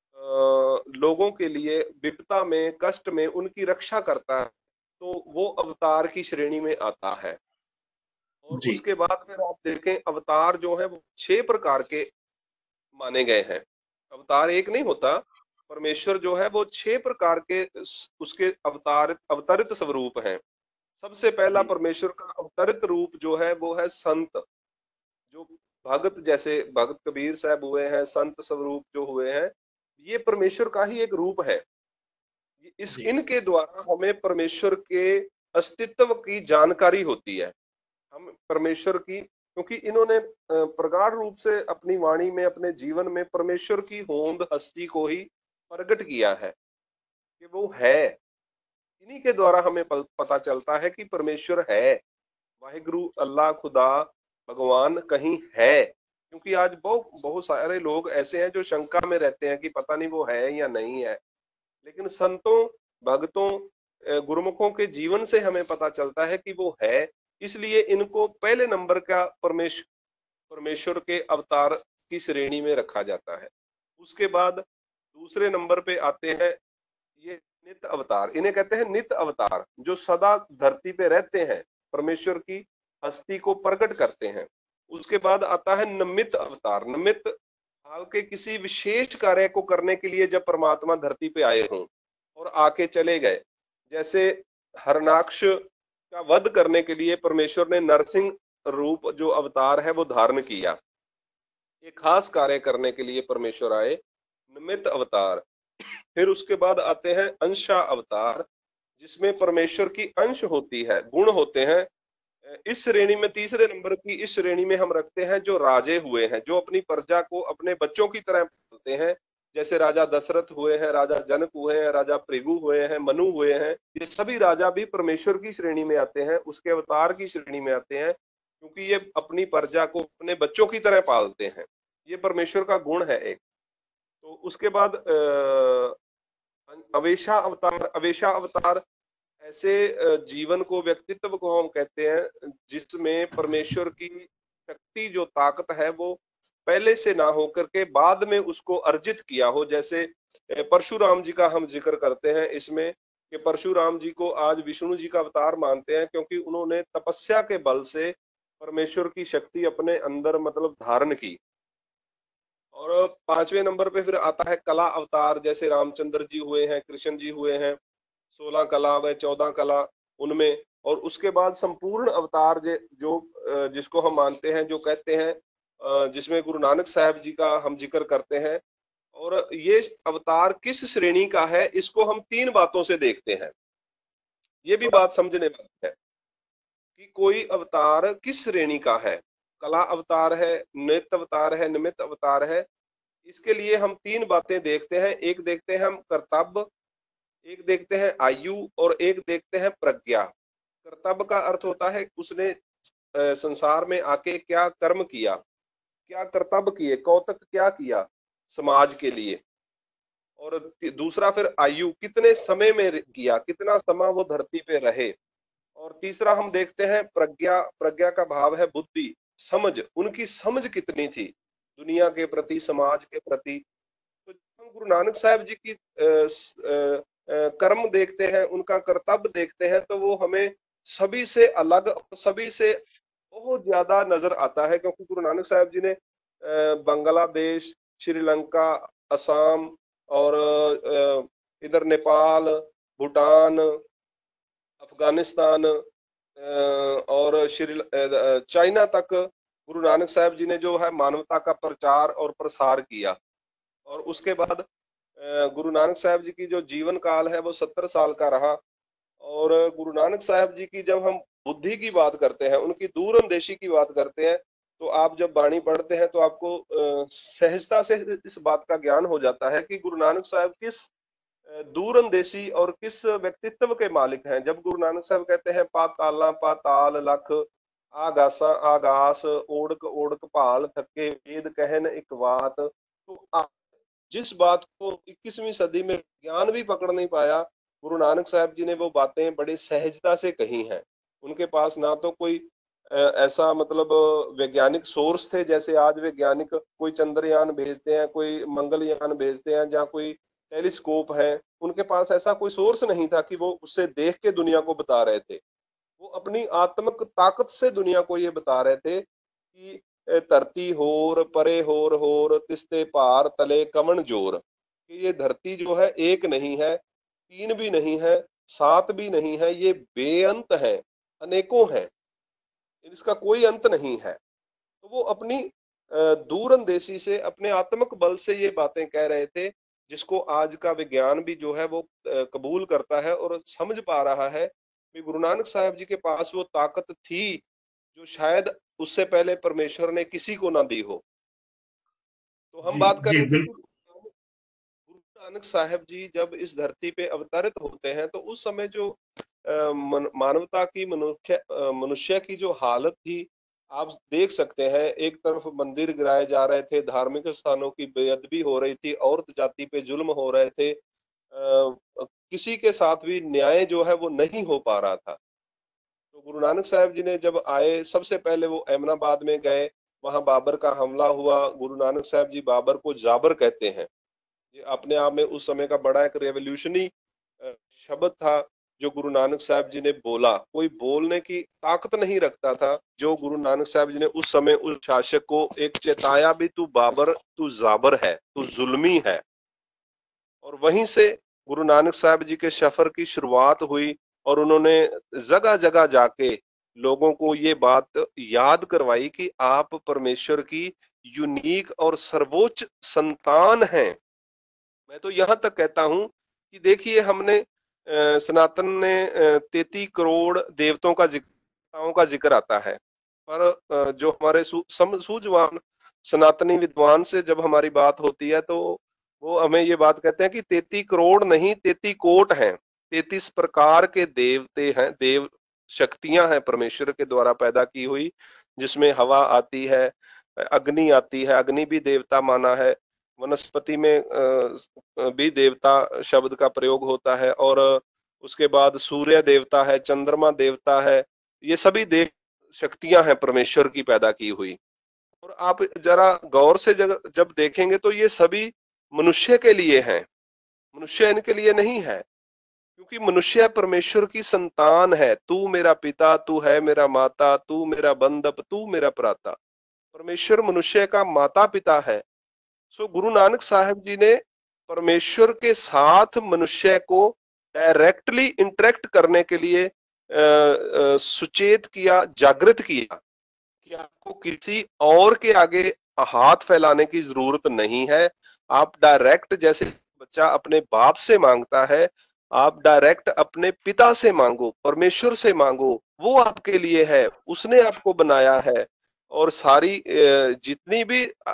आ, लोगों के लिए विपदा में, कष्ट में उनकी रक्षा करता है, तो वो अवतार की श्रेणी में आता है। और उसके बाद फिर आप देखें अवतार जो है वो छह प्रकार के माने गए हैं। अवतार एक नहीं होता, परमेश्वर जो है वो छह प्रकार के उसके अवतार अवतरित स्वरूप हैं। सबसे पहला परमेश्वर का अवतरित रूप जो है वो है संत, जो भगत, जैसे भगत कबीर साहब हुए हैं, संत स्वरूप जो हुए हैं, ये परमेश्वर का ही एक रूप है। इस इनके द्वारा हमें परमेश्वर के अस्तित्व की जानकारी होती है। हम परमेश्वर की, क्योंकि इन्होंने प्रगाढ़ रूप से अपनी वाणी में, अपने जीवन में परमेश्वर की होंद हस्ती को ही प्रकट किया है कि वो है। इन्हीं के द्वारा हमें पता चलता है कि परमेश्वर है, वाहिगुरु, अल्लाह, खुदा, भगवान कहीं है। क्योंकि आज बहुत बहुत सारे लोग ऐसे हैं जो शंका में रहते हैं कि पता नहीं वो है या नहीं है, लेकिन संतों, भक्तों, गुरुमुखों के जीवन से हमें पता चलता है कि वो है। इसलिए इनको पहले नंबर का परमेश्वर परमेश्वर के अवतार की श्रेणी में रखा जाता है। उसके बाद दूसरे नंबर पे आते हैं ये नित्य अवतार। इन्हें कहते हैं नित्य अवतार, जो सदा धरती पे रहते हैं, परमेश्वर की हस्ती को प्रकट करते हैं। उसके बाद आता है नमित अवतार। नमित हाल के किसी विशेष कार्य को करने के लिए जब परमात्मा धरती पे आए हों और आके चले गए, जैसे हरनाक्ष का वध करने के लिए परमेश्वर ने नरसिंह रूप जो अवतार है वो धारण किया। एक खास कार्य करने के लिए परमेश्वर आए, निमित्त अवतार। फिर उसके बाद आते हैं अंशा अवतार, जिसमें परमेश्वर की अंश होती है, गुण होते हैं। इस श्रेणी में, तीसरे नंबर की इस श्रेणी में हम रखते हैं जो राजे हुए हैं, जो अपनी प्रजा को अपने बच्चों की तरह पालते हैं। जैसे राजा दशरथ हुए हैं, राजा जनक हुए हैं, राजा भृगु हुए हैं, मनु हुए हैं। ये सभी राजा भी परमेश्वर की श्रेणी में आते हैं, उसके अवतार की श्रेणी में आते हैं, क्योंकि ये अपनी प्रजा को अपने बच्चों की तरह पालते हैं। ये परमेश्वर का गुण है एक। तो उसके बाद अवेशा अवतार। अवेशा अवतार ऐसे जीवन को, व्यक्तित्व को हम कहते हैं जिसमें परमेश्वर की शक्ति, जो ताकत है, वो पहले से ना होकर के बाद में उसको अर्जित किया हो। जैसे परशुराम जी का हम जिक्र करते हैं इसमें, कि परशुराम जी को आज विष्णु जी का अवतार मानते हैं, क्योंकि उन्होंने तपस्या के बल से परमेश्वर की शक्ति अपने अंदर मतलब धारण की। और पांचवें नंबर पे फिर आता है कला अवतार। जैसे रामचंद्र जी हुए हैं, कृष्ण जी हुए हैं, सोलह कला व चौदह कला उनमें। और उसके बाद संपूर्ण अवतार जो जिसको हम मानते हैं, जो कहते हैं, जिसमें गुरु नानक साहब जी का हम जिक्र करते हैं। और ये अवतार किस श्रेणी का है, इसको हम तीन बातों से देखते हैं। ये भी बात समझने वाली है कि कोई अवतार किस श्रेणी का है। कला अवतार है, नित्य अवतार है, निमित्त अवतार है। इसके लिए हम तीन बातें देखते हैं। एक देखते हैं हम कर्तव्य, एक देखते हैं आयु और एक देखते हैं प्रज्ञा। कर्तव्य का अर्थ होता है उसने अ, संसार में आके क्या कर्म किया, क्या कर्तव्य किए, कौतक क्या किया समाज के लिए। और दूसरा फिर आयु, कितने समय में किया, कितना समय वो धरती पे रहे। और तीसरा हम देखते हैं प्रज्ञा। प्रज्ञा का भाव है बुद्धि, समझ, उनकी समझ कितनी थी दुनिया के प्रति, समाज के प्रति। तो हम गुरु नानक साहब जी की आ, आ, कर्म देखते हैं, उनका कर्तव्य देखते हैं, तो वो हमें सभी से अलग और सभी से बहुत ज्यादा नजर आता है। क्योंकि गुरु नानक साहब जी ने बांग्लादेश, श्रीलंका, असम और इधर नेपाल, भूटान, अफगानिस्तान और श्री चाइना तक गुरु नानक साहब जी ने जो है मानवता का प्रचार और प्रसार किया। और उसके बाद गुरु नानक साहब जी की जो जीवन काल है वो सत्तर साल का रहा। और गुरु नानक साहब जी की जब हम बुद्धि की बात करते हैं, उनकी दूरंदेशी की बात करते हैं, तो आप जब वाणी पढ़ते हैं तो आपको सहजता से इस बात का ज्ञान हो जाता है कि गुरु नानक साहब किस दूरंदेशी और किस व्यक्तित्व के मालिक हैं। जब गुरु नानक साहब कहते हैं पाताला पाताल लख, आगासा आगास, ओढ़क ओढ़क भाल थके, वेद कहन एक बात। तो आप जिस बात को इक्कीसवीं सदी में ज्ञान भी पकड़ नहीं पाया, गुरु नानक साहब जी ने वो बातें बड़ी सहजता से कही हैं। उनके पास ना तो कोई ऐसा मतलब वैज्ञानिक सोर्स थे, जैसे आज वैज्ञानिक कोई चंद्रयान भेजते हैं, कोई मंगलयान भेजते हैं, जहाँ कोई टेलीस्कोप है। उनके पास ऐसा कोई सोर्स नहीं था कि वो उससे देख के दुनिया को बता रहे थे। वो अपनी आत्मिक ताकत से दुनिया को ये बता रहे थे कि धरती होर परे होर होर, तिस्ते पार तले कमन जोर। कि ये धरती जो है एक नहीं है, तीन भी नहीं है, सात भी नहीं है, ये बेअंत है, अनेकों है, इसका कोई अंत नहीं है। तो वो अपनी दूरंदेशी से, अपने आत्मिक बल से ये बातें कह रहे थे, जिसको आज का विज्ञान भी जो है वो कबूल करता है और समझ पा रहा है कि गुरु नानक साहब जी के पास वो ताकत थी जो शायद उससे पहले परमेश्वर ने किसी को ना दी हो। तो हम बात कर रहे थे कि गुरु नानक साहब जी जब इस धरती पे अवतरित होते हैं तो उस समय जो मानवता की, मनुष्य मनुष्य की जो हालत थी आप देख सकते हैं। एक तरफ मंदिर गिराए जा रहे थे, धार्मिक स्थानों की बेअदबी हो रही थी, औरत जाति पे जुल्म हो रहे थे, आ, किसी के साथ भी न्याय जो है वो नहीं हो पा रहा था। तो गुरु नानक साहब जी ने जब आए, सबसे पहले वो एमनाबाद में गए, वहां बाबर का हमला हुआ। गुरु नानक साहब जी बाबर को जाबर कहते हैं। ये अपने आप में उस समय का बड़ा एक रेवोल्यूशनी शब्द था जो गुरु नानक साहब जी ने बोला। कोई बोलने की ताकत नहीं रखता था। जो गुरु नानक साहब जी ने उस समय उस शासक को एक चेताया भी, तू बाबर, तू जाबर है, तू जुल्मी है। और वहीं से गुरु नानक साहब जी के सफर की शुरुआत हुई और उन्होंने जगह जगह जाके लोगों को ये बात याद करवाई कि आप परमेश्वर की यूनिक और सर्वोच्च संतान हैं। मैं तो यहाँ तक कहता हूं कि देखिए, हमने सनातन ने तैतीस करोड़ देवताओं का जिक्र का जिक्र आता है, पर जो हमारे सूझवान सनातनी विद्वान से जब हमारी बात होती है तो वो हमें ये बात कहते हैं कि तैतीस करोड़ नहीं, तैतीस कोट हैं। तैतीस प्रकार के देवते हैं, देव शक्तियां हैं परमेश्वर के द्वारा पैदा की हुई, जिसमें हवा आती है, अग्नि आती है, अग्नि भी देवता माना है, वनस्पति में भी देवता शब्द का प्रयोग होता है, और उसके बाद सूर्य देवता है, चंद्रमा देवता है। ये सभी देव शक्तियां हैं परमेश्वर की पैदा की हुई। और आप जरा गौर से जब देखेंगे तो ये सभी मनुष्य के लिए हैं, मनुष्य इनके लिए नहीं है, क्योंकि मनुष्य परमेश्वर की संतान है। तू मेरा पिता, तू है मेरा माता, तू मेरा बंधप, तू मेरा भ्राता। परमेश्वर मनुष्य का माता पिता है। सो गुरु नानक साहब जी ने परमेश्वर के साथ मनुष्य को डायरेक्टली इंटरेक्ट करने के लिए सुचेत किया, जागृत किया कि आपको किसी और के आगे हाथ फैलाने की जरूरत नहीं है। आप डायरेक्ट, जैसे बच्चा अपने बाप से मांगता है, आप डायरेक्ट अपने पिता से मांगो, परमेश्वर से मांगो। वो आपके लिए है, उसने आपको बनाया है। और सारी जितनी भी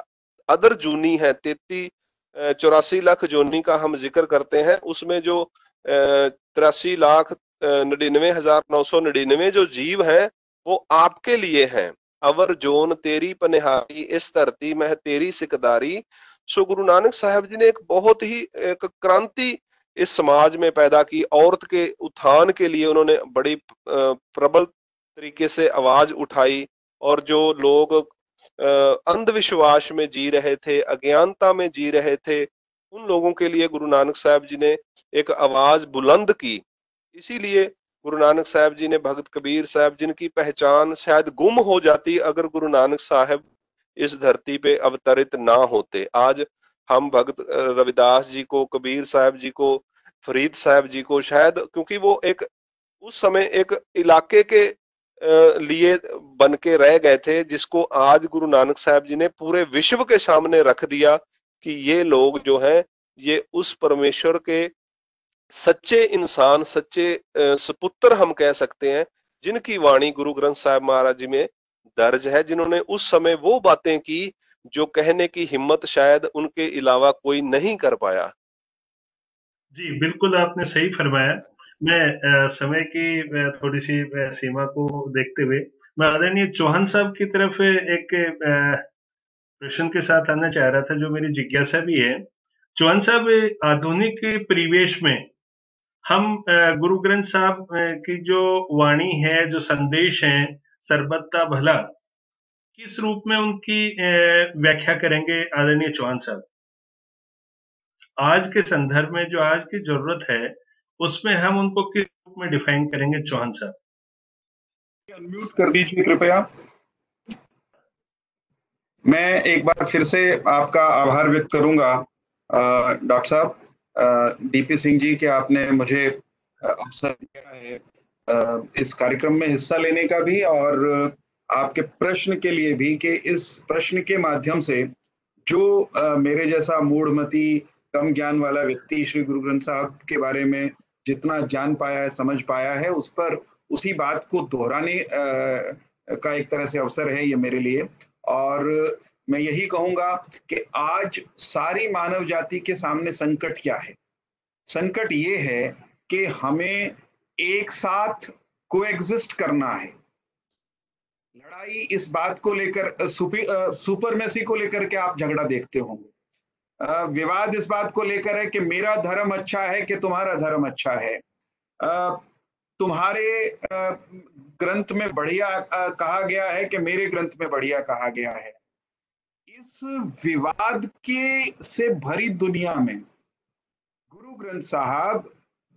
अदर जूनी है, तैती चौरासी लाख जोनी का हम जिक्र करते हैं, उसमें जो तिरासी लाख निन्यानवे हजार नौ सौ निन्यानवे जो जीव हैं वो आपके लिए हैं। अवर जोन तेरी पनिहारी, इस धरती में तेरी सिकदारी। सो गुरु नानक साहब जी ने एक बहुत ही एक क्रांति इस समाज में पैदा की। औरत के उत्थान के लिए उन्होंने बड़ी प्रबल तरीके से आवाज उठाई, और जो लोग अंधविश्वास में जी रहे थे, अज्ञानता में जी रहे थे, उन लोगों के लिए गुरु नानक साहब जी ने एक आवाज बुलंद की। इसीलिए गुरु नानक साहब जी ने भगत कबीर साहब जिनकी पहचान शायद गुम हो जाती अगर गुरु नानक साहब इस धरती पे अवतरित ना होते। आज हम भगत रविदास जी को, कबीर साहब जी को, फरीद साहब जी को, शायद क्योंकि वो एक उस समय एक इलाके के लिए बन के रह गए थे, जिसको आज गुरु नानक साहब जी ने पूरे विश्व के सामने रख दिया कि ये लोग जो हैं ये उस परमेश्वर के सच्चे इंसान, सच्चे सपुत्र हम कह सकते हैं, जिनकी वाणी गुरु ग्रंथ साहब महाराज जी में दर्ज है, जिन्होंने उस समय वो बातें की जो कहने की हिम्मत शायद उनके अलावा कोई नहीं कर पाया। जी बिल्कुल, आपने सही फरमाया। मैं आ, समय की थोड़ी सी सीमा को देखते हुए मैं आदरणीय चौहान साहब की तरफ एक प्रश्न के साथ आना चाह रहा था, जो मेरी जिज्ञासा भी है। चौहान साहब, आधुनिक परिवेश में हम गुरु ग्रंथ साहब की जो वाणी है, जो संदेश है सर्बता भला, किस रूप में उनकी व्याख्या करेंगे आदरणीय चौहान साहब? आज के संदर्भ में जो आज की जरूरत है उसमें हम उनको किस रूप में डिफाइन करेंगे चौहान साहब? अनम्यूट कर दीजिए कृपया। मैं एक बार फिर से आपका आभार व्यक्त करूंगा डॉक्टर साहब, डीपी सिंह जी, कि आपने मुझे अवसर दिया है इस कार्यक्रम में हिस्सा लेने का भी, और आपके प्रश्न के लिए भी, कि इस प्रश्न के माध्यम से जो मेरे जैसा मूढ़मती कम ज्ञान वाला व्यक्ति श्री गुरु ग्रंथ साहब के बारे में जितना जान पाया है, समझ पाया है, उस पर उसी बात को दोहराने का एक तरह से अवसर है ये मेरे लिए। और मैं यही कहूंगा कि आज सारी मानव जाति के सामने संकट क्या है? संकट ये है कि हमें एक साथ कोएग्जिस्ट करना है। लड़ाई इस बात को लेकर, सुपरमेसी को लेकर के आप झगड़ा देखते होंगे, विवाद इस बात को लेकर है कि मेरा धर्म अच्छा है कि तुम्हारा धर्म अच्छा है, तुम्हारे ग्रंथ में बढ़िया कहा गया है कि मेरे ग्रंथ में बढ़िया कहा गया है। इस विवाद के से भरी दुनिया में गुरु ग्रंथ साहब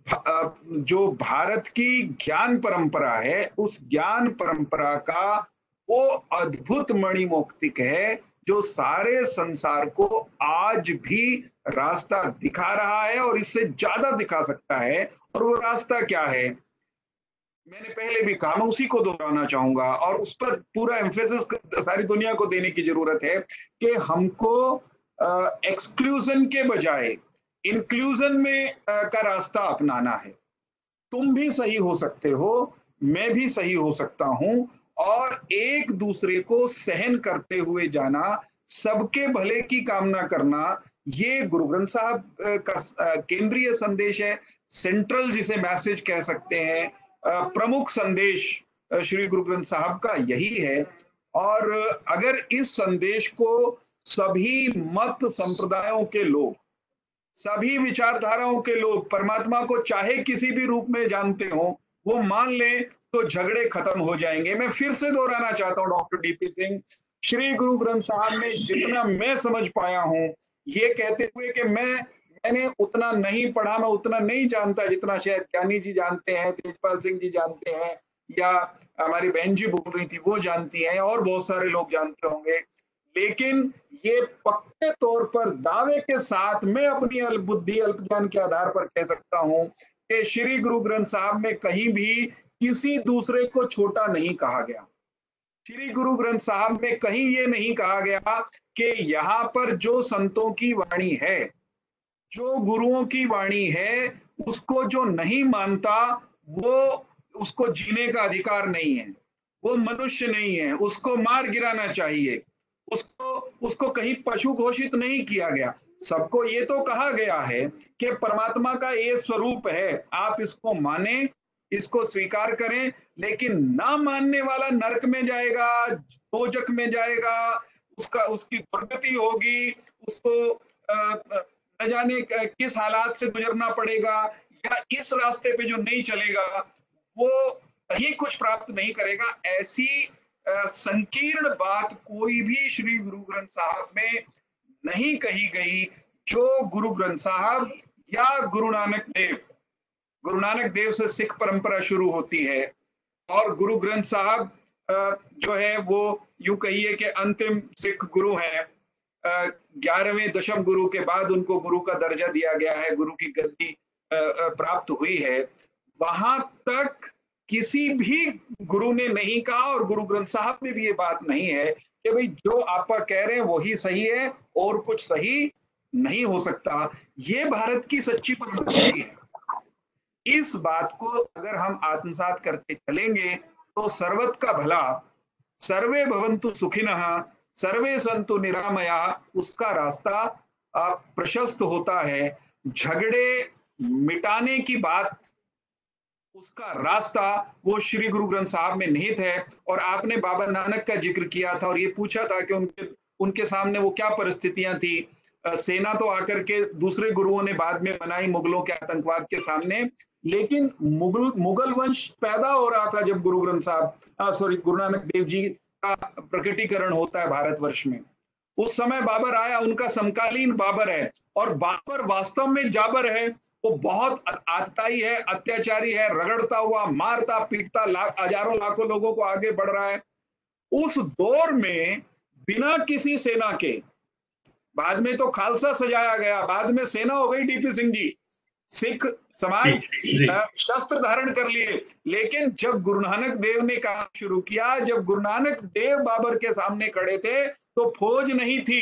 जो भारत की ज्ञान परंपरा है, उस ज्ञान परंपरा का वो अद्भुत मणिमौक्तिक है जो सारे संसार को आज भी रास्ता दिखा रहा है और इससे ज्यादा दिखा सकता है। और वो रास्ता क्या है? मैंने पहले भी कहा, मैं उसी को दोहराना चाहूंगा और उस पर पूरा एम्फेसिस सारी दुनिया को देने की जरूरत है कि हमको एक्सक्लूजन के बजाय इंक्लूजन में आ, का रास्ता अपनाना है। तुम भी सही हो सकते हो, मैं भी सही हो सकता हूं, और एक दूसरे को सहन करते हुए जाना, सबके भले की कामना करना, ये गुरु ग्रंथ साहब का केंद्रीय संदेश है। सेंट्रल जिसे मैसेज कह सकते हैं, प्रमुख संदेश श्री गुरु ग्रंथ साहब का यही है। और अगर इस संदेश को सभी मत संप्रदायों के लोग, सभी विचारधाराओं के लोग परमात्मा को चाहे किसी भी रूप में जानते हो, वो मान लें तो झगड़े खत्म हो जाएंगे। मैं फिर से दोहराना चाहता हूं डॉक्टर डीपी सिंह, श्री गुरु ग्रंथ साहब ने जितना मैं समझ पाया हूं, ये कहते हुए कि मैं मैंने उतना नहीं पढ़ा, मैं उतना नहीं जानता जितना शायद ज्ञानी जी जानते हैं, तेजपाल सिंह जी जानते हैं, या हमारी बहन जी बोल रही थी वो जानती हैं, और बहुत सारे लोग जानते होंगे। लेकिन ये पक्के तौर पर दावे के साथ मैं अपनी अल्प बुद्धि अल्प ज्ञान के आधार पर कह सकता हूं कि श्री गुरु ग्रंथ साहब में कहीं भी किसी दूसरे को छोटा नहीं कहा गया। श्री गुरु ग्रंथ साहब में कहीं ये नहीं कहा गया कि यहाँ पर जो संतों की वाणी है, जो गुरुओं की वाणी है, उसको जो नहीं मानता वो उसको जीने का अधिकार नहीं है, वो मनुष्य नहीं है, उसको मार गिराना चाहिए, उसको उसको कहीं पशु घोषित नहीं किया गया। सबको ये तो कहा गया है कि परमात्मा का ये स्वरूप है, आप इसको माने, इसको स्वीकार करें, लेकिन ना मानने वाला नरक में जाएगा, दोजख में जाएगा, उसका उसकी दुर्गति होगी, उसको न जाने किस हालात से गुजरना पड़ेगा, या इस रास्ते पे जो नहीं चलेगा वो कहीं कुछ प्राप्त नहीं करेगा। ऐसी संकीर्ण बात कोई भी श्री गुरु ग्रंथ साहब में नहीं कही गई, जो गुरु ग्रंथ साहब या गुरु नानक देव, गुरु नानक देव से सिख परंपरा शुरू होती है, और गुरु ग्रंथ साहब जो है वो यूं कहिए कि अंतिम सिख गुरु हैं। ग्यारहवें दशम गुरु के बाद उनको गुरु का दर्जा दिया गया है, गुरु की गद्दी प्राप्त हुई है। वहां तक किसी भी गुरु ने नहीं कहा, और गुरु ग्रंथ साहब में भी ये बात नहीं है कि भाई जो आप कह रहे हैं वही सही है और कुछ सही नहीं हो सकता। ये भारत की सच्ची परंपरा है। इस बात को अगर हम आत्मसात करके चलेंगे तो सर्वत का भला, सर्वे भवन्तु सुखिनः, सर्वे सन्तु निरामया, उसका रास्ता प्रशस्त होता है। झगड़े मिटाने की बात, उसका रास्ता वो श्री गुरु ग्रंथ साहब में निहित है। और आपने बाबा नानक का जिक्र किया था और ये पूछा था कि उनके उनके सामने वो क्या परिस्थितियां थी। सेना तो आकर के दूसरे गुरुओं ने बाद में बनाई मुगलों के आतंकवाद के सामने, लेकिन मुगल मुगल वंश पैदा हो रहा था जब गुरु ग्रंथ साहब सॉरी गुरु नानक देव जी का प्रकटीकरण होता है भारतवर्ष में। उस समय बाबर आया, उनका समकालीन बाबर है, और बाबर वास्तव में जाबर है। वो बहुत आतताई है, अत्याचारी है, रगड़ता हुआ, मारता पीटता लाख हजारों लाखों लोगों को आगे बढ़ रहा है। उस दौर में बिना किसी सेना के, बाद में तो खालसा सजाया गया, बाद में सेना हो गई डीपी सिंह जी, सिख समाज शस्त्र धारण कर लिए, लेकिन जब गुरु नानक देव ने काम शुरू किया, जब गुरु नानक देव बाबर के सामने खड़े थे तो फौज नहीं थी,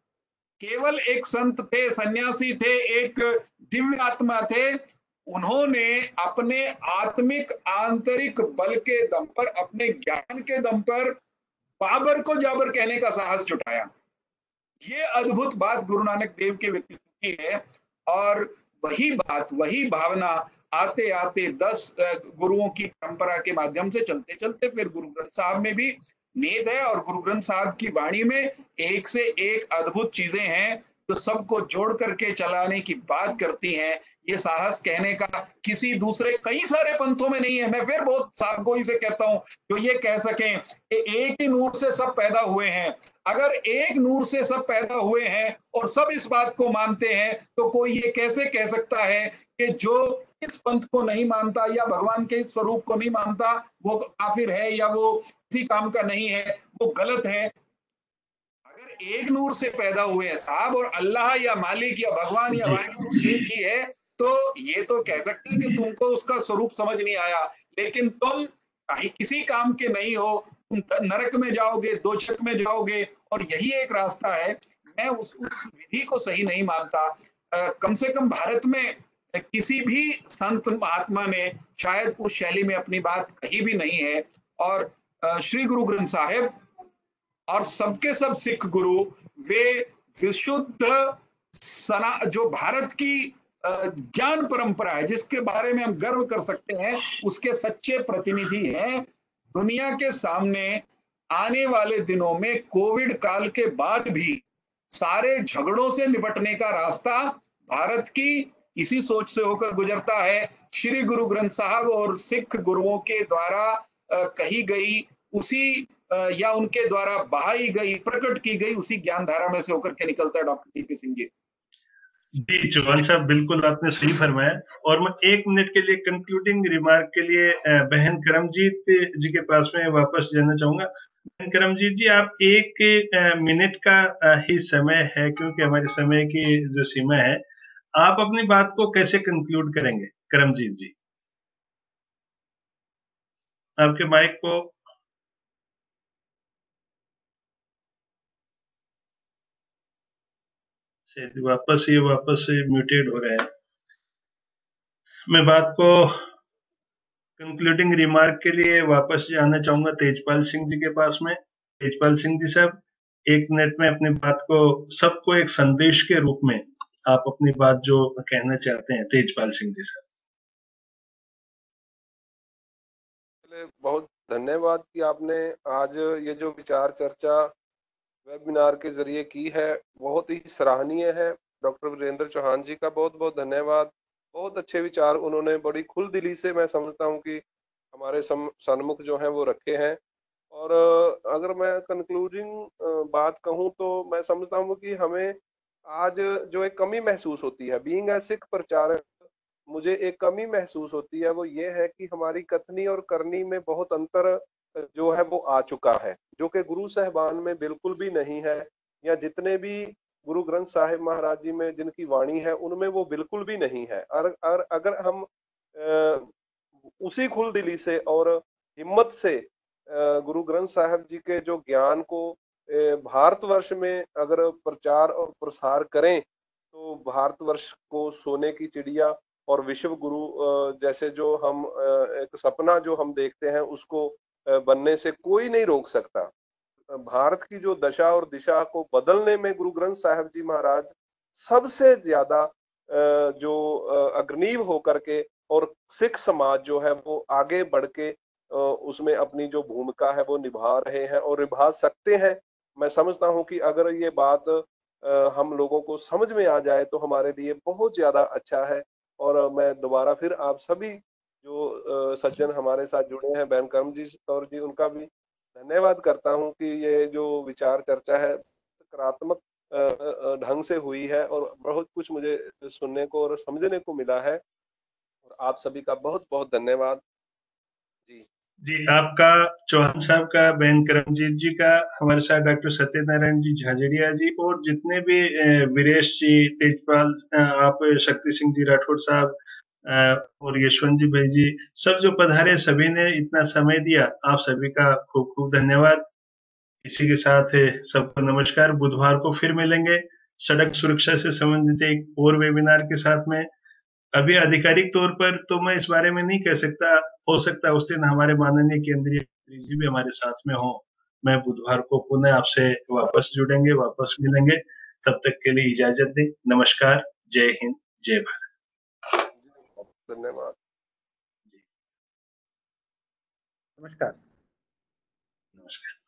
केवल एक संत थे, सन्यासी थे, एक दिव्य आत्मा थे। उन्होंने अपने आत्मिक आंतरिक बल के दम पर, अपने ज्ञान के दम पर बाबर को जाबर कहने का साहस जुटाया। ये अद्भुत बात गुरु नानक देव के व्यक्तित्व की है। और वही बात, वही भावना आते आते दस गुरुओं की परंपरा के माध्यम से चलते चलते फिर गुरु ग्रंथ साहब में भी नींद है। और गुरु ग्रंथ साहब की वाणी में एक से एक अद्भुत चीजें हैं जो सबको जोड़ करके चलाने की बात करती हैं। ये साहस कहने का किसी दूसरे कई सारे पंथों में नहीं है। मैं फिर बहुत साफगोई से कहता हूं, जो ये कह सकें कि एक ही नूर से सब पैदा हुए हैं। अगर एक नूर से सब पैदा हुए हैं और सब इस बात को मानते हैं, तो कोई ये कैसे कह सकता है कि जो इस पंथ को नहीं मानता या भगवान के स्वरूप को नहीं मानता वो काफिर है या वो किसी काम का नहीं है, वो गलत है। अगर एक नूर से पैदा हुए हैं साहब, और अल्लाह या मालिक या भगवान या वाहिगुरु एक ही है, तो ये तो कह सकते हैं कि तुमको उसका स्वरूप समझ नहीं आया, लेकिन तुम किसी काम के नहीं हो, तुम नरक में जाओगे, दोजख में जाओगे, और यही एक रास्ता है। मैं उस, उस विधि को सही नहीं मानता। आ, कम से कम भारत में किसी भी संत महात्मा ने शायद उस शैली में अपनी बात कही भी नहीं है। और श्री गुरु ग्रंथ साहिब और सबके सब सिख गुरु, वे विशुद्ध सना जो भारत की ज्ञान परंपरा है, जिसके बारे में हम गर्व कर सकते हैं, उसके सच्चे प्रतिनिधि हैं। दुनिया के सामने आने वाले दिनों में कोविड काल के बाद भी सारे झगड़ों से निपटने का रास्ता भारत की इसी सोच से होकर गुजरता है। श्री गुरु ग्रंथ साहब और सिख गुरुओं के द्वारा कही गई उसी या उनके द्वारा बहाई गई, प्रकट की गई उसी ज्ञान धारा में से होकर के निकलता है। Doctor DP Singh ji. जी चौहान साहब, बिल्कुल आपने सही फरमाया। और मैं एक मिनट के लिए कंक्लूडिंग रिमार्क के लिए बहन करमजीत जी के पास में वापस जाना चाहूंगा। बहन करमजीत जी, आप एक मिनट का ही समय है, क्योंकि हमारे समय की जो सीमा है, आप अपनी बात को कैसे कंक्लूड करेंगे? करमजीत जी, आपके माइक को वापस ये वापस से म्यूटेड हो रहे हैं। मैं बात को कंक्लूडिंग रिमार्क के लिए वापस जाना चाहूंगा तेजपाल सिंह जी के पास में। तेजपाल सिंह जी साहब, एक मिनट में अपनी बात को सबको एक संदेश के रूप में आप अपनी बात जो कहना चाहते हैं, तेजपाल सिंह जी सर। बहुत धन्यवाद कि आपने आज ये जो विचार चर्चा वेबिनार के जरिए की है, बहुत ही सराहनीय है। डॉक्टर वीरेंद्र चौहान जी का बहुत बहुत धन्यवाद। बहुत अच्छे विचार उन्होंने बड़ी खुल दिली से, मैं समझता हूँ कि हमारे सन्मुख जो है वो रखे हैं। और अगर मैं कंक्लूडिंग बात कहूँ तो मैं समझता हूँ कि हमें आज जो एक कमी महसूस होती है, बीइंग ए सिख प्रचारक, मुझे एक कमी महसूस होती है, वो ये है कि हमारी कथनी और करनी में बहुत अंतर जो है वो आ चुका है, जो कि गुरु साहिबान में बिल्कुल भी नहीं है, या जितने भी गुरु ग्रंथ साहिब महाराज जी में जिनकी वाणी है उनमें वो बिल्कुल भी नहीं है। और, और अगर हम अ, उसी खुल दिली से और हिम्मत से गुरु ग्रंथ साहिब जी के जो ज्ञान को भारतवर्ष में अगर प्रचार और प्रसार करें, तो भारतवर्ष को सोने की चिड़िया और विश्व गुरु जैसे जो हम एक सपना जो हम देखते हैं उसको बनने से कोई नहीं रोक सकता। भारत की जो दशा और दिशा को बदलने में गुरु ग्रंथ साहिब जी महाराज सबसे ज्यादा जो अग्रणी होकर के, और सिख समाज जो है वो आगे बढ़ के उसमें अपनी जो भूमिका है वो निभा रहे हैं और निभा सकते हैं। मैं समझता हूं कि अगर ये बात हम लोगों को समझ में आ जाए तो हमारे लिए बहुत ज्यादा अच्छा है। और मैं दोबारा फिर आप सभी जो सज्जन हमारे साथ जुड़े हैं, बहन करमजीत कौर जी, उनका भी धन्यवाद करता हूं कि ये जो विचार चर्चा है सकारात्मक ढंग से हुई है और बहुत कुछ मुझे सुनने को और समझने को मिला है। और आप सभी का बहुत बहुत धन्यवाद जी। जी, आपका, चौहान साहब का, बहन करमजीत जी का, हमारे साथ डॉक्टर सत्यनारायण जी झाझड़िया जी और जितने भी वीरेश जी, तेजपाल, आप शक्ति सिंह जी राठौड़ साहब और यशवंत जी भाई जी, सब जो पधारे, सभी ने इतना समय दिया, आप सभी का खूब खूब धन्यवाद। इसी के साथ सबको नमस्कार। बुधवार को फिर मिलेंगे सड़क सुरक्षा से संबंधित एक और वेबिनार के साथ में। अभी आधिकारिक तौर पर तो मैं इस बारे में नहीं कह सकता, हो सकता है उस दिन हमारे माननीय केंद्रीय मंत्री जी भी हमारे साथ में हो। मैं बुधवार को पुनः आपसे वापस जुड़ेंगे, वापस मिलेंगे। तब तक के लिए इजाजत दें। नमस्कार, जय हिंद, जय भारत। धन्यवाद। नमस्कार। नमस्कार।